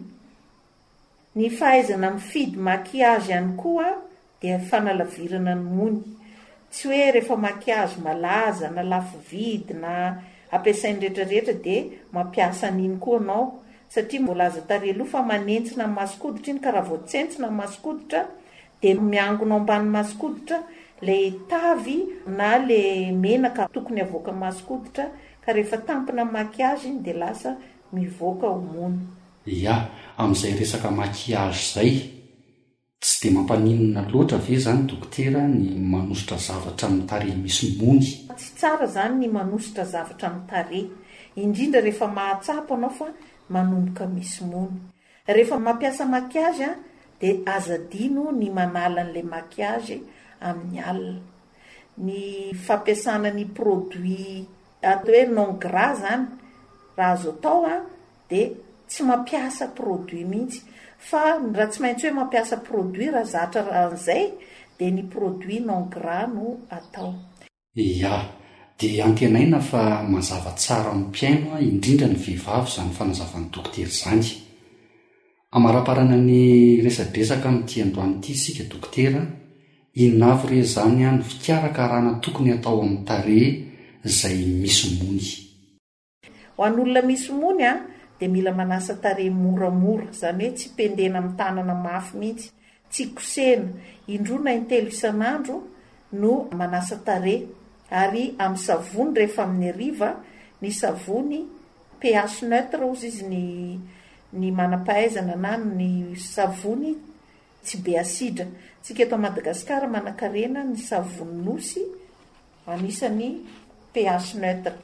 S11: Ny fahaizana mifidy makiazy ihany koa dia fanalavirana ny mony. Tsy hoe rehefa makiazy malaza na lafo vidy na ampiasainy rehetrarehetra dia mampiasa an'iny koa anao, satria mbolaza tareloha fa manentsina ny masoditra iny, ka raha vao tsentsina ny masoditra dia miangona ambany masoditra le tavy na le menaka tokony avoaka masoditra, ka rehefa tampina makiazy iny dia lasa mivoaka ho mony.
S3: Ya, amin'izay resaka makiazy izay, tsy dia mampaninona loatra ve zany dokotera ny manositra zavatra amin'ny tarehy misy mony?
S11: Tsy tsara zany ny manositra zavatra amin'ny tarehy, indrindra rehefa mahatsapa anao fa manomboka misy mony. Rehefa mampiasa makiazy a, dia azadino ny manala an'ilay makiazy amin'ny alina. Ny fampiasana ny produit atao hoe non gras zany, raha azo atao a, dia tsy mampiasa produit mihitsy, fa raha tsy maintsy hoe mampiasa produit raha zatra rahan'izay dia ny produit non gras no atao.
S3: Ya, dia antenaina fa mazava tsara mpiaino indrindra ny vehivavy izany fanazavan'ny dokotera izany. Amaraparana ny resadresaka amin'ity androany ity isika dokotera, inona avy re zany ny fikarakarana tokony atao amin'ny tarehy izay misy mony?
S11: Ho an'olona misy mony a, dia mila manasa tarehy moramora, izany hoe tsy pendena amin'ny tanana mafy mihitsy, tsy kosena, indroana intelo isan'andro no manasa tarehy, ary amin'ny savony rehefa amin'ny hariva, ny savony pH neutre ozy izy ny ny manam-pahaizana na ny savony tsy be asidra. Tsika eto Madagasikara manan-karena ny savony nosy anisany pH neutre.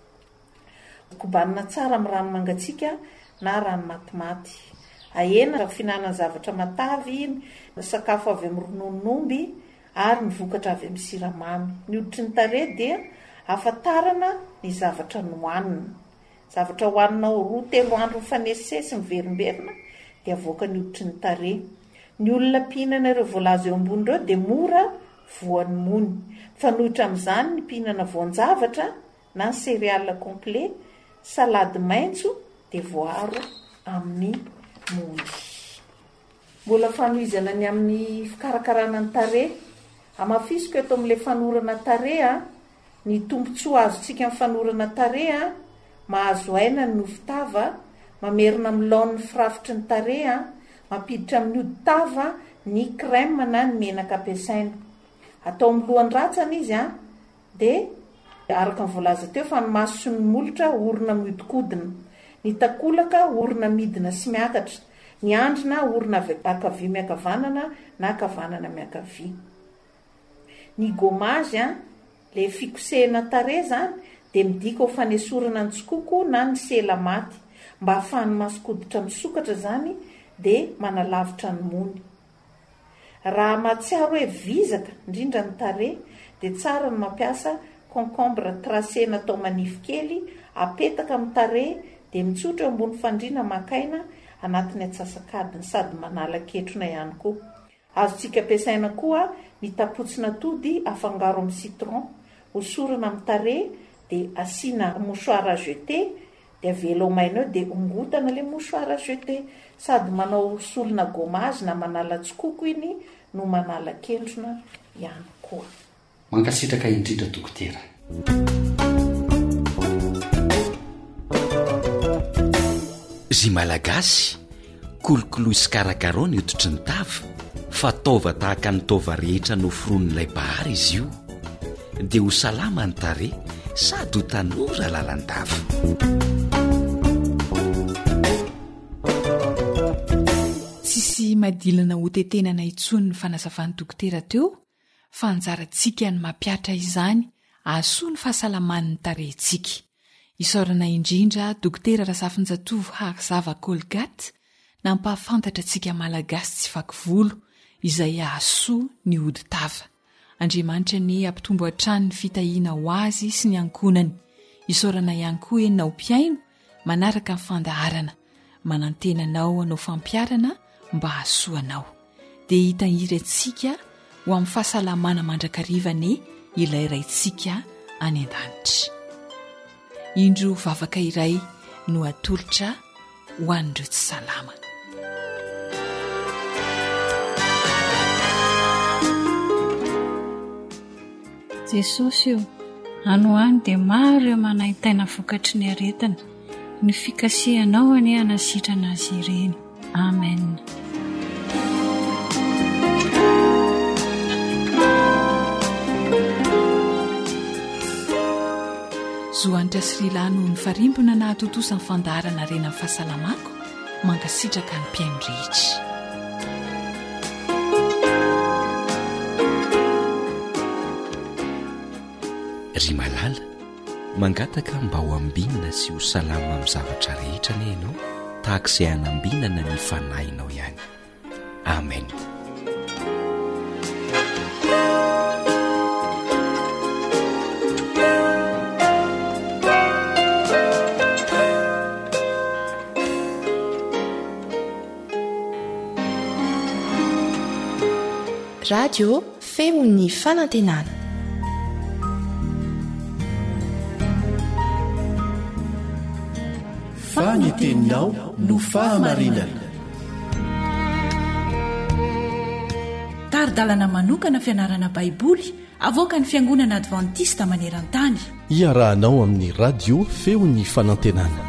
S11: Kobanina tsara amin'ny rano mangatsiaka na rano matimaty. Ahena raha fihinanana zavatra matavy, sakafo avy amin'ny rononon'omby ary ny vokatra avy amin'ny siramamy. Ny hoditry ny tarehy dia ahafantarana ny zavatra nohanina. Zavatra hohaninao roa telo andro mifanesisesy miverimberina dia avoaka ny hoditry ny tarehy. Ny olona mpihinana ireo voalazo eo ambony ireo dia mora voan'ny mony. Fanohitra amin'izany ny mpihinana voan-javatra na ny céréales complet, salady maitso dia voaharo amin'ny mony. Mbola fanohizana ny amin'ny fikarakarana ny tarehy. Amafisiko eto amin'ilay fanorana tarehy, ny tombontsoa azontsika amin'ny fanorana tarehy, mahazo aina ny nofitava, mamerina amin'ny laon'ny firafitry ny tarehy, mampiditra amin'ny hoditava ny crème na ny menaka ampiasaina. Atao amin'ny lohan'ny ratsana izy a, dia araka ny voalaza teo fa ny maso sy ny molotra orina mihodinkodina, ny takolaka orina midina sy miakatra, ny andrina orina akavia miakavanana na akavanana miakavia. Ny gommage a, le fikosehana tarehy zany, dia midika ho fanesorana ny tsikoko na ny sela maty, mba hahafahan'ny masoditra misokatra zany dia manalavitra ny mony. Raha mahatsiaro hoe vizaka indrindra ny tarehy, dia tsara ny mampiasa concombre tracé natao manify kely, apetaka amin'ny tarehy dia mitsotra eo ambony fandriana makaina anatin'ny atsasakadiny, sady manala ketrona ihany koa. Azontsika ampiasaina koa ny tapotsina tody afangaro amin'ny citron, hosorana amin'ny tarehy dia asiana mouchoir à jeter, dia avela ao maina eo dia ongotana le mouchoir à jeter, sady manao solona gommage na manala tsikoko iny no manala kendrona ihany koa.
S3: Mankasitraka indrindra dokotera.
S1: Zy malagasy kolokolo sy karakaro ny hoditry ny tava, fa taova tahaka ny taova rehetra no foron'ilay bahary izy io, dia ho salama ny tarehy sady ho tanora lalandava.
S6: Tsisy madilana ho tetenana intsony ny fanazavan'ny dokotera teo, fa anjarantsika ny mampiatra izany ahasoa ny fahasalaman'ny tarehintsika. Isaorana indrindra dokotera Rasafinjatovo Harzava Kolgaty nampahafantatra antsika malagasy tsy vakivolo izay ahasoa ny odi-tava. Andriamanitra ny ampitombo hatrany ny fitahiana ho azy sy ny ankonany. Isaorana ihany koa enao mpiaino manaraka ny fandaharana, manantenanao anao fampiarana mba hahasoanao. Dia hitahiry antsika ho amin'ny fahasalamana mandrakarivany ilay raintsika any an-danitra. Indro vavaka iray no atolotra ho an'ireo tsy salama.
S12: Jesosy io, anoany dia maro ireo manaitaina vokatry ny aretina, ny fikasihanao any hanasitrana azy ireny. Amen.
S6: Zoanitra Srilano ny farimbona na hatotosan'ny fandaharana rena amin'ny fahasalamako, mankasitraka ny mpiaino rehetra.
S1: Ry malala, mangataka mba ho ambinana sy ho salama amin'ny zavatra rehetra ne ianao, tahaka izay hanambinana ny fanahinao ihany. Amen.
S2: Radio feo ny fanantenana.
S13: Faniteninao no fahamarinana.
S14: Taridalana manokana fianarana baiboly avoaka ny fiangonana Adventista maneran-tany.
S13: Iarahanao amin'ny radio feo ny fanantenana.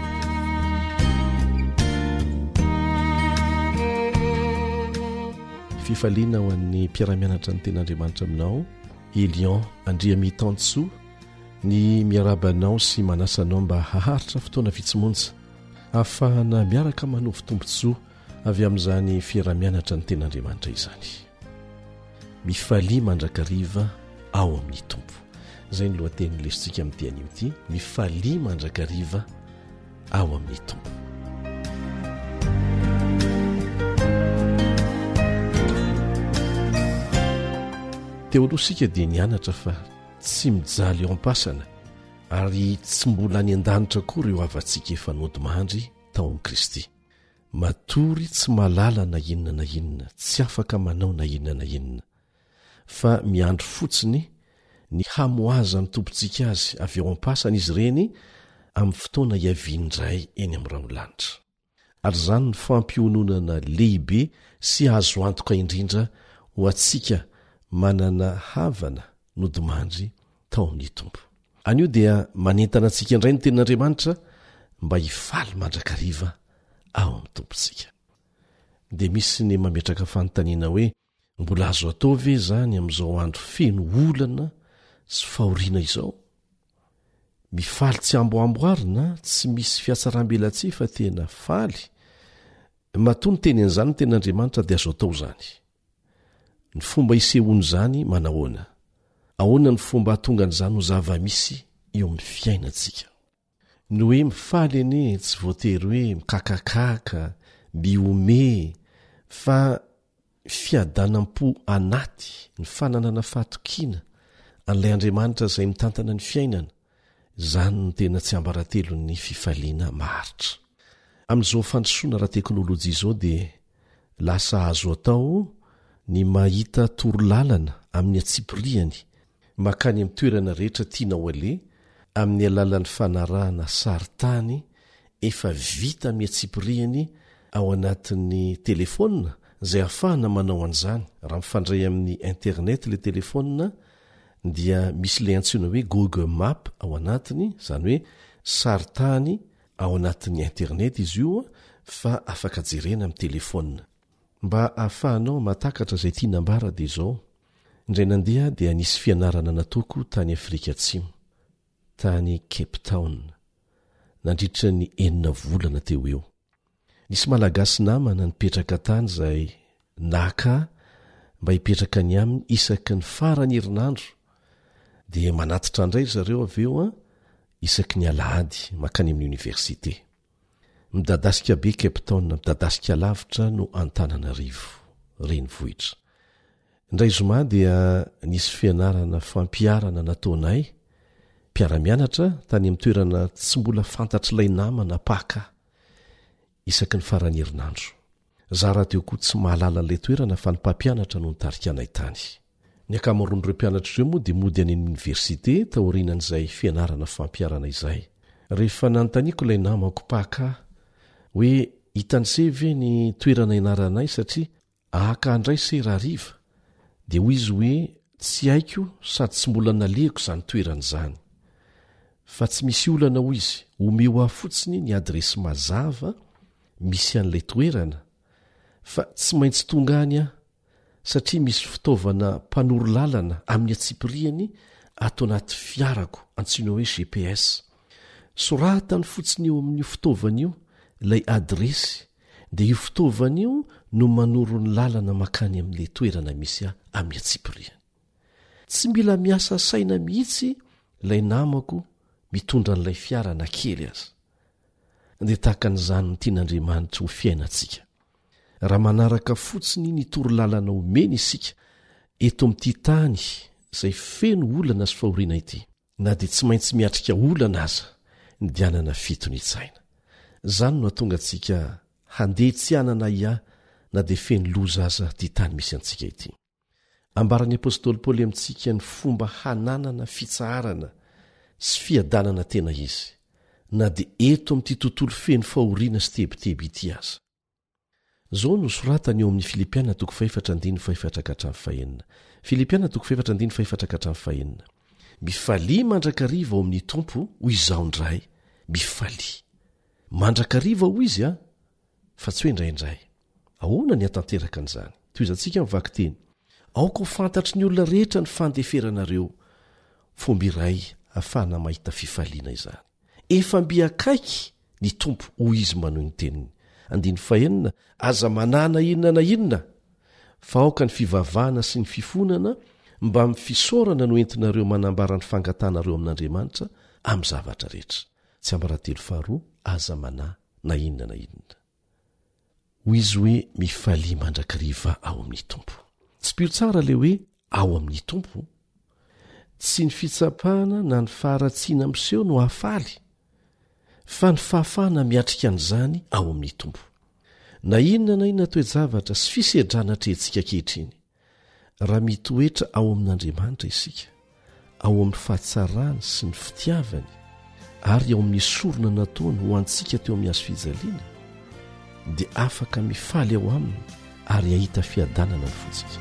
S13: Fifaliana ho an'ny mpiara-mianatra ny ten'Andriamanitra aminao, Elion Andriamitantsoa, ny miarabanao sy manasanao mba haharitra fotoana vitsimonja ahafahana miaraka manovo tombontsoa avy amin'izany fiara-mianatra ny ten'Andriamanitra izany. Mifalia mandrakariva ao amin'ny tompo. Izay ny lohateny lesitsika amin'ny dianio ity, mifalia mandrakariva ao amin'ny tompo. Teo aloha sika dia nianatra fa tsy mijaly eo am-pasana ary tsy mbola any an-danitra koa ireo avantsika efa nody mandry tao amin'i Kristy. Matory tsy malala na inona na inona, tsy afaka manao na inona na inona, fa miandro fotsiny ny hamoaza ny tompontsika azy avy eo am-pasana izy ireny amin'ny fotoana iaviandray eny amin'ny raolanitra. Ary izany ny fampiononana lehibe sy azo antoka indrindra ho atsika manana havana nodimandry tao amin'ny tompo. Anio dia manentana antsika indray ny ten'Andriamanitra mba hifaly mandrakariva ao amin'ny tompontsika. Dia misy ny mametraka fanontaniana hoe mbola azo atao ve zany amin'izao andro feno olana sy fahoriana izao? Mifaly tsy amboamboarina, tsy misy fiatsaram-belatsia fa tena faly. Matoa ny teny an'izany ny ten'Andriamanitra dia azo atao zany. Ny fomba isehoany zany manahoana? Ahoana ny fomba hatonga an'izany ho zava-misy eo amin'ny fiainantsika? Ny hoe mifaly anie tsy voatery hoe mikakakaka, biome, fa fiadanam-po anaty ny fananana fahatokiana an'ilay Andriamanitra izay mitantana ny fiainana. Zany ny tena tsy ambaratelo ny fifaliana maharitra. Amin'izao fandrosoana ara-teknôlôjia izao dia lasa azo atao ny mahita torolalana amin'ny atsipiriany makany amin'ny toerana rehetra tianao ale amin'ny alalan'ny fanarahana saritany efa vita amin'ny atsipiriany ao anatin'ny telefona izay ahafahana manao an'izany. Raha mifandray amin'ny internet ilay telefona dia misy ilay antsoina hoe Google Map ao anatiny, izany hoe saritany ao anatin'ny internet izy io fa afaka jerena amin'ny telefona. Mba ahafahanao matakatra izay tiana ambara dia izao. Indray nandeha dia nisy fianarana nataoko tany Afrika Atsimo, tany Cape Town, nandritra ny enina volana teo eo. Nisy malagasy namana nipetraka tany izay naka mba hipetraka ny aminy isaky ny farany herinandro, dia manatitra indray zareo avy eo a isaky ny alahady makany amin'ny oniversite midadasika be capton midadasika lavitra no antanana rivo reny vohitra indray zoma dia nisy fianarana fampiarana nataonay mpiara-mianatra tany amin'ny toerana tsy mbola fantatrilay namana paka isaky ny farany herinandro za raha teo koa tsy mahalala n'ilay toerana fa ny mpampianatra no nitarika anay tany ny akamaroan'ireo mpianatra ireo moa dia mody any amin'ny oniversite taorianan'izay fianarana fampiarana izay rehefa nanontaniako ilay namako paka hoe hitansevy ny toerana inaranay satria ahaka andray se rahariva dia hoy izy hoe tsy haiko sady tsy mbola nalehiko izany toerana izany fa tsy misy olana hoy izy omeo aho fotsiny ny adresy mazava misy an'ilay toerana fa tsy maintsy tonga any aho satria misy fitaovana mpanoro lalana amin'ny atsipiriany ato anaty fiarako antsoina hoe G P S soratany fotsiny eo amin'io fitaovana io ilay adresy dia io fitaovana io no manoro ny lalana makany amin'ilay toerana misy aho amin'ny atsipiriany tsy mila miasa saina mihitsy ilay namako mitondra n'ilay fiarana kely aza dia tahaka n'izany ny tian'Andriamanitra ho fiainantsika raha manaraka fotsiny ny toro lalana omeny isika eto amin'ity tany izay feno olana sy fahoriana ity na dia tsy maintsy miatrika olana aza ny dianana fitony itsaina izany no hatonga antsika handeha tsy anana ia na dia feno loza aza ty tany misy antsika ity ambaran'ny apôstôly Paoly amintsika ny fomba hananana fitsaharana sy fiadanana tena izy na dia eto amin'ity tontolo feno fahoriana sy tebiteby ity aza zao no soratany eo amin'ny Filipiana toko faefatra andiny faefatra ka hatramin'ny fahenina Filipiana toko faefatra andiny faefatra ka hatramin'ny fahenina mifalia mandrakariva ao amin'ny tompo hoy izao indray mifalia mandrakariva hoy izy a fa tsy hoe indraindray ahoana ny hatanteraka an'izany toy izantsika mivaky teny aoka ho fantatry ny olona rehetra ny fandeferanareo fomba iray ahafahana mahita fifaliana izany efa mbiakaiky ny tompo hoy izy manohy ny teniny andiny fahenina aza manana inona na inona fa aoka ny fivavahana sy ny fifonana mba amin'ny fisaorana no entinareo manambara ny fangatanareo amin'Andriamanitra amin'ny zavatra rehetra tsy ambaratelo faharoa aza mana na inona na inona hoy izy hoe mifalia mandrakariva ao amin'ny tompo tsy piro tsara le hoe ao amin'ny tompo tsy ny fitsapahana na ny faharatsiana miseho no hafaly fa ny fahafahana miatrika an'izany ao amin'ny tompo na inona na inona toe-javatra sy fisedrana trehntsika kehitriny raha mitoetra ao amin'Andriamanitra isika ao amin'ny fahatsarany sy ny fitiavany ary ao amin'ny sorona nataony ho antsika teo amin'ny azo fijaliana dia afaka mifaly ao aminy ary ahita fiadanana ny fotsika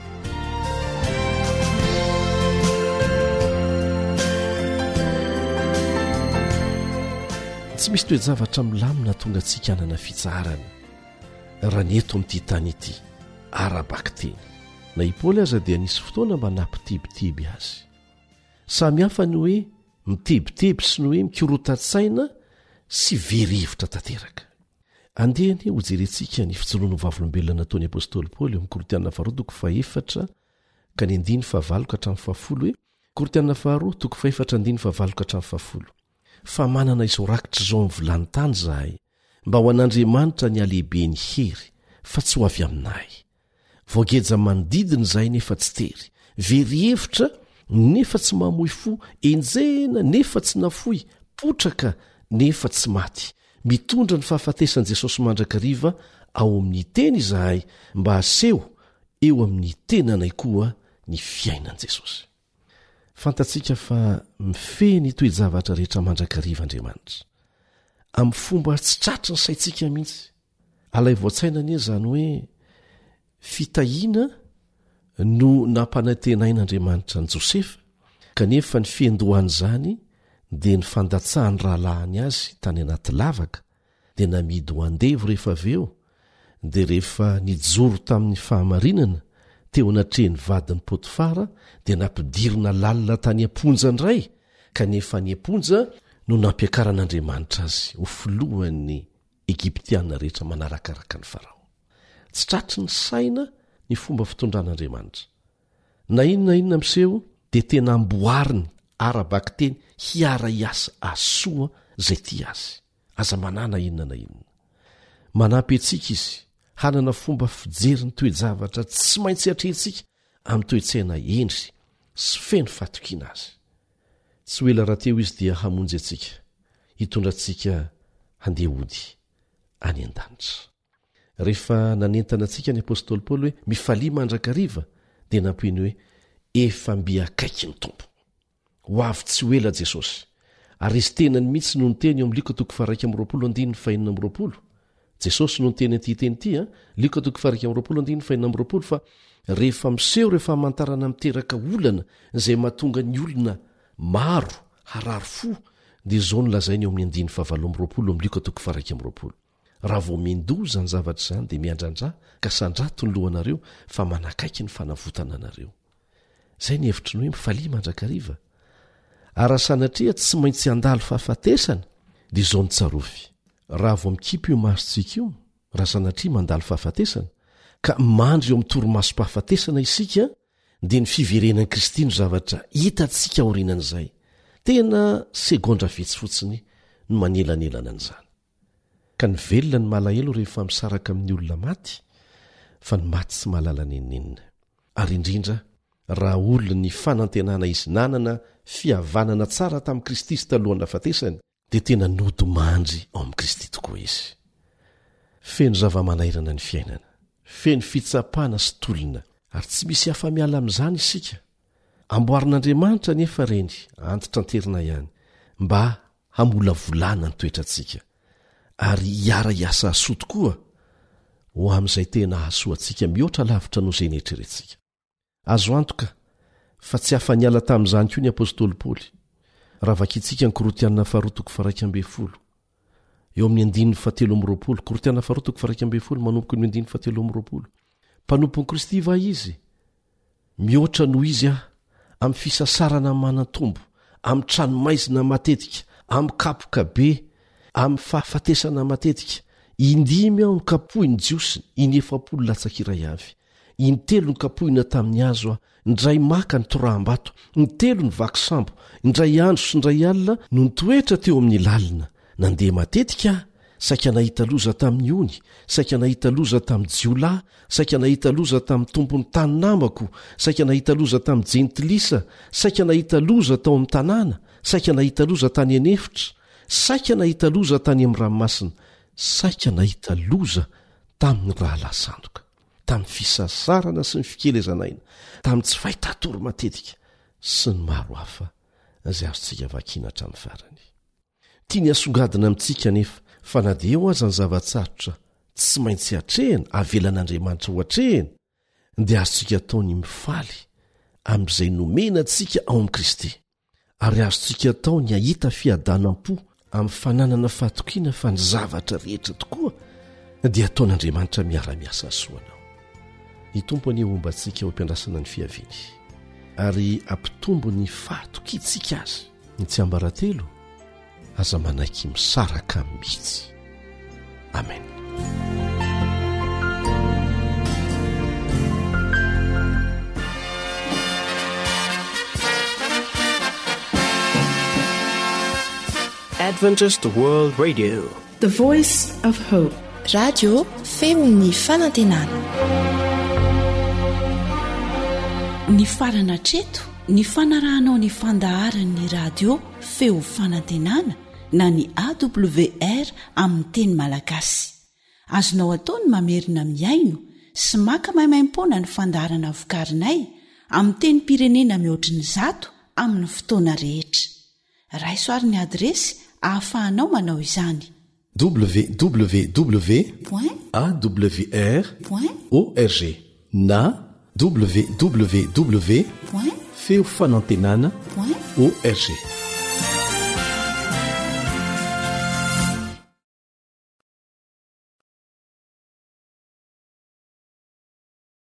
S13: tsy misy toe-javatra milamina tonga antsika hanana fitsarana raha ny eto amin'ity tany ity arabaka teny na i Paoly aza dia nisy fotoana mba nampitebiteby azy samy hafa ny hoe mitebiteby sy ny hoe mikorotan-tsaina sy verievitra tanteraka andehany ho jerentsika ny fijoroano vavolombelona nataon'ny apôstôly Paoly eo amin'ny Korinthiana faharoa toko faefatra ka ny andiny fahavalo ka hatramin'ny fahafolo hoe Korinthiana faharoa toko faefatra andiny fahavalo ka hatramin'ny fahafolo fa manana izao rakitra izao amin'ny vilany tany zahay mba ho an'Andriamanitra ny alehibe ny hery fa tsy ho avy aminay voageja manodidina izahay nefa tsy tery verievitra nefa tsy mamoy fo enjehina nefa tsy nafoy potraka nefa tsy maty mitondra ny fahafatesan'i Jesosy mandrakariva ao amin'ny teny izahay mba haseho eo amin'ny tenanay koa ny fiainan'i Jesosy fantatsika fa mifeny toe-javatra rehetra mandrakariva Andriamanitra amin'ny fomba tsy tratry ny saintsika mihitsy alay voatsaina anie zany hoe fitahiana no nampanantenain'Andriamanitra ny Josefa kanefa ny fiandohan'izany dia ny fandatsahany rahalahiny azy tany anaty lavaka dia namidy ho andevo rehefa avy eo dia rehefa nijoro tamin'ny fahamarinana teo anatrehny vadiny Potifara dia nampidirina lalina tany amponja indray kanefa ny amponja no nampiakaran'Andriamanitra azy ho filohan'ny Egiptiana rehetra manarakaraka ny Farao tsy tratry ny saina ny fomba fitondran'Andriamanitra na inona inona miseho dia tena amboariny arabaky teny hiara iasa asoa zay ty azy aza manana inona na inona manampy antsika izy hanana fomba fijery ny toejavatra tsy maintsy atrentsika amin'ny toetsaina endry sy feno fatokiana azy tsy hoela raha teo izy dia hamonjy antsika hitondra antsika handeha ody any an-danitra rehefa nanentana antsika ny apôstôly paoly hoe mifalia mandrakariva dia nampiany hoe efa mbiakaiky ny tompo ho avy tsy ho ela jesosy ary izy tenany mihitsy no nyteny eo amin'ny liko toko faraika am'roapolo andininy fahinina am'roapolo jesosy no nyteny an'ity teny ity a liko toko faraika am'roapolo andininy fahinina am'roapolo fa rehefa miseho rehefa hamantarana miteraka olana izay mahatonga ny olona maro harary fo dia zao no lazainy eo amin'ny andiny favalo am'roapolo am'liko toko faraika am'roapolo raha vao mendoza ny zavatra izany dia miandrandra ka sandrato ny lohanareo fa manakaiky ny fanavotana anareo izay ny hevitry ny hoe mifalia mandrakariva ary sanatria tsy maintsy andalo fahafatesana dia izao ny tsarofy raha vao mikipy io masontsika io raha sanatria mandalo fahafatesana ka mandry eo amin'ny toromasom-pahafatesana isika dia ny fiverenan'i Kristy no zavatra hitantsika aorinan'izay tena segondra vetsy fotsiny no manelanelana an'izany ka ny velona ny malahelo rehefa misaraka amin'ny olona maty fa ny maty tsy mahalala nenenina ary indrindra raha olona ny fanantenana izy nanana fihavanana tsara tamin'i Kristy sy talohany hafatesany dia tena nodomandry ao amin'i Kristy tokoa izy feno zava-manairana ny fiainana feno fitsapana sy tolona ary tsy misy hafa-miala amin'izany isika amboarin'Andriamanitra nefa reny antitranterina ihany mba hamolavolana ny toetrantsika ary hiara hiasa asoa tokoa ho amin'izay tena asoa antsika mihoatra lavitra no izay nehetreretsika azo antoka fa tsy hafa-niala tamin'izany koa ny apôstôly paoly raha vakitsika ny Korotianina faharoa toko faraika amby folo eo amin'ny andininy fahatelo am'roapolo Korotianina faharoa toko faraika amby folo manomboka ny andininy fahatelo am'roapolo mpanompon'i Kristy va izy mihoatra noho izy ah amin'ny fisasarana manan-tombo amin'ny tranomaizina matetika amin'ny kapoka be amin'ny fahafatesana matetika indimy aho ny kapohiny jiosiny inefapolo latsakiray avy intelo ny kapohina tamin'ny azo ah indray maka ny torahambato ny telo ny vaky sambo indray andro sy indray alina no nitoetra teo amin'ny lalina nandeha matetika ah saika nahita loza tamin'ny ony saika nahita loza tamin'ny jiolahy saika nahita loza tamin'ny tompony tany namako saika nahita loza tamin'ny jentilisa saika nahita loza tao amin'ny tanàna saika nahita loza tany anefitra saika nahita loza tany amin'ny ranomasina saika nahita loza tamin'ny rahalasandoka tamin'ny fisasarana sy ny fikelezanaina tamin'ny tsy fahitatory matetika sy ny maro hafa izay azontsika vakiana hatramin'ny farany tia ny asongadina amintsika nefa fa na dia eo aza ny zavatsarotra tsy maintsy hatrehana avelan'Andriamanitra ho hatrehana dia azontsika ataony mifaly amin'izay nomena antsika ao amin'i Kristy ary azontsika ataony hahita fiadanam-po amin'ny fananana fahatokiana fa ny zavatra rehetra tokoa dia ataon'Andriamanitra miara-miasa asoanao ny tompo any omba antsika ho ampiandrasana ny fiaviany ary ampitombo ny fahatokiantsika azy ny tsy ambaratelo aza manaiky misaraka amin'ny mihitsy amen
S15: Adventist World Radio,
S2: the voice of hope. Radio feony fanantenana.
S4: Ny farana treto ny fanarahanao ny fandaharan'ny radio feo fanantenana na ny A W R amin'ny teny malagasy. Azonao atao ny mamerina miaino sy maka maimaimpoana ny fandaharana vokarinay amin'ny teny pirenena mihoatriny zato amin'ny fotoana rehetra. Raisoaryn'ny adresy ahafahanao manao izany.
S13: w w w point a w r point org na w w w point feo fanantenana point org.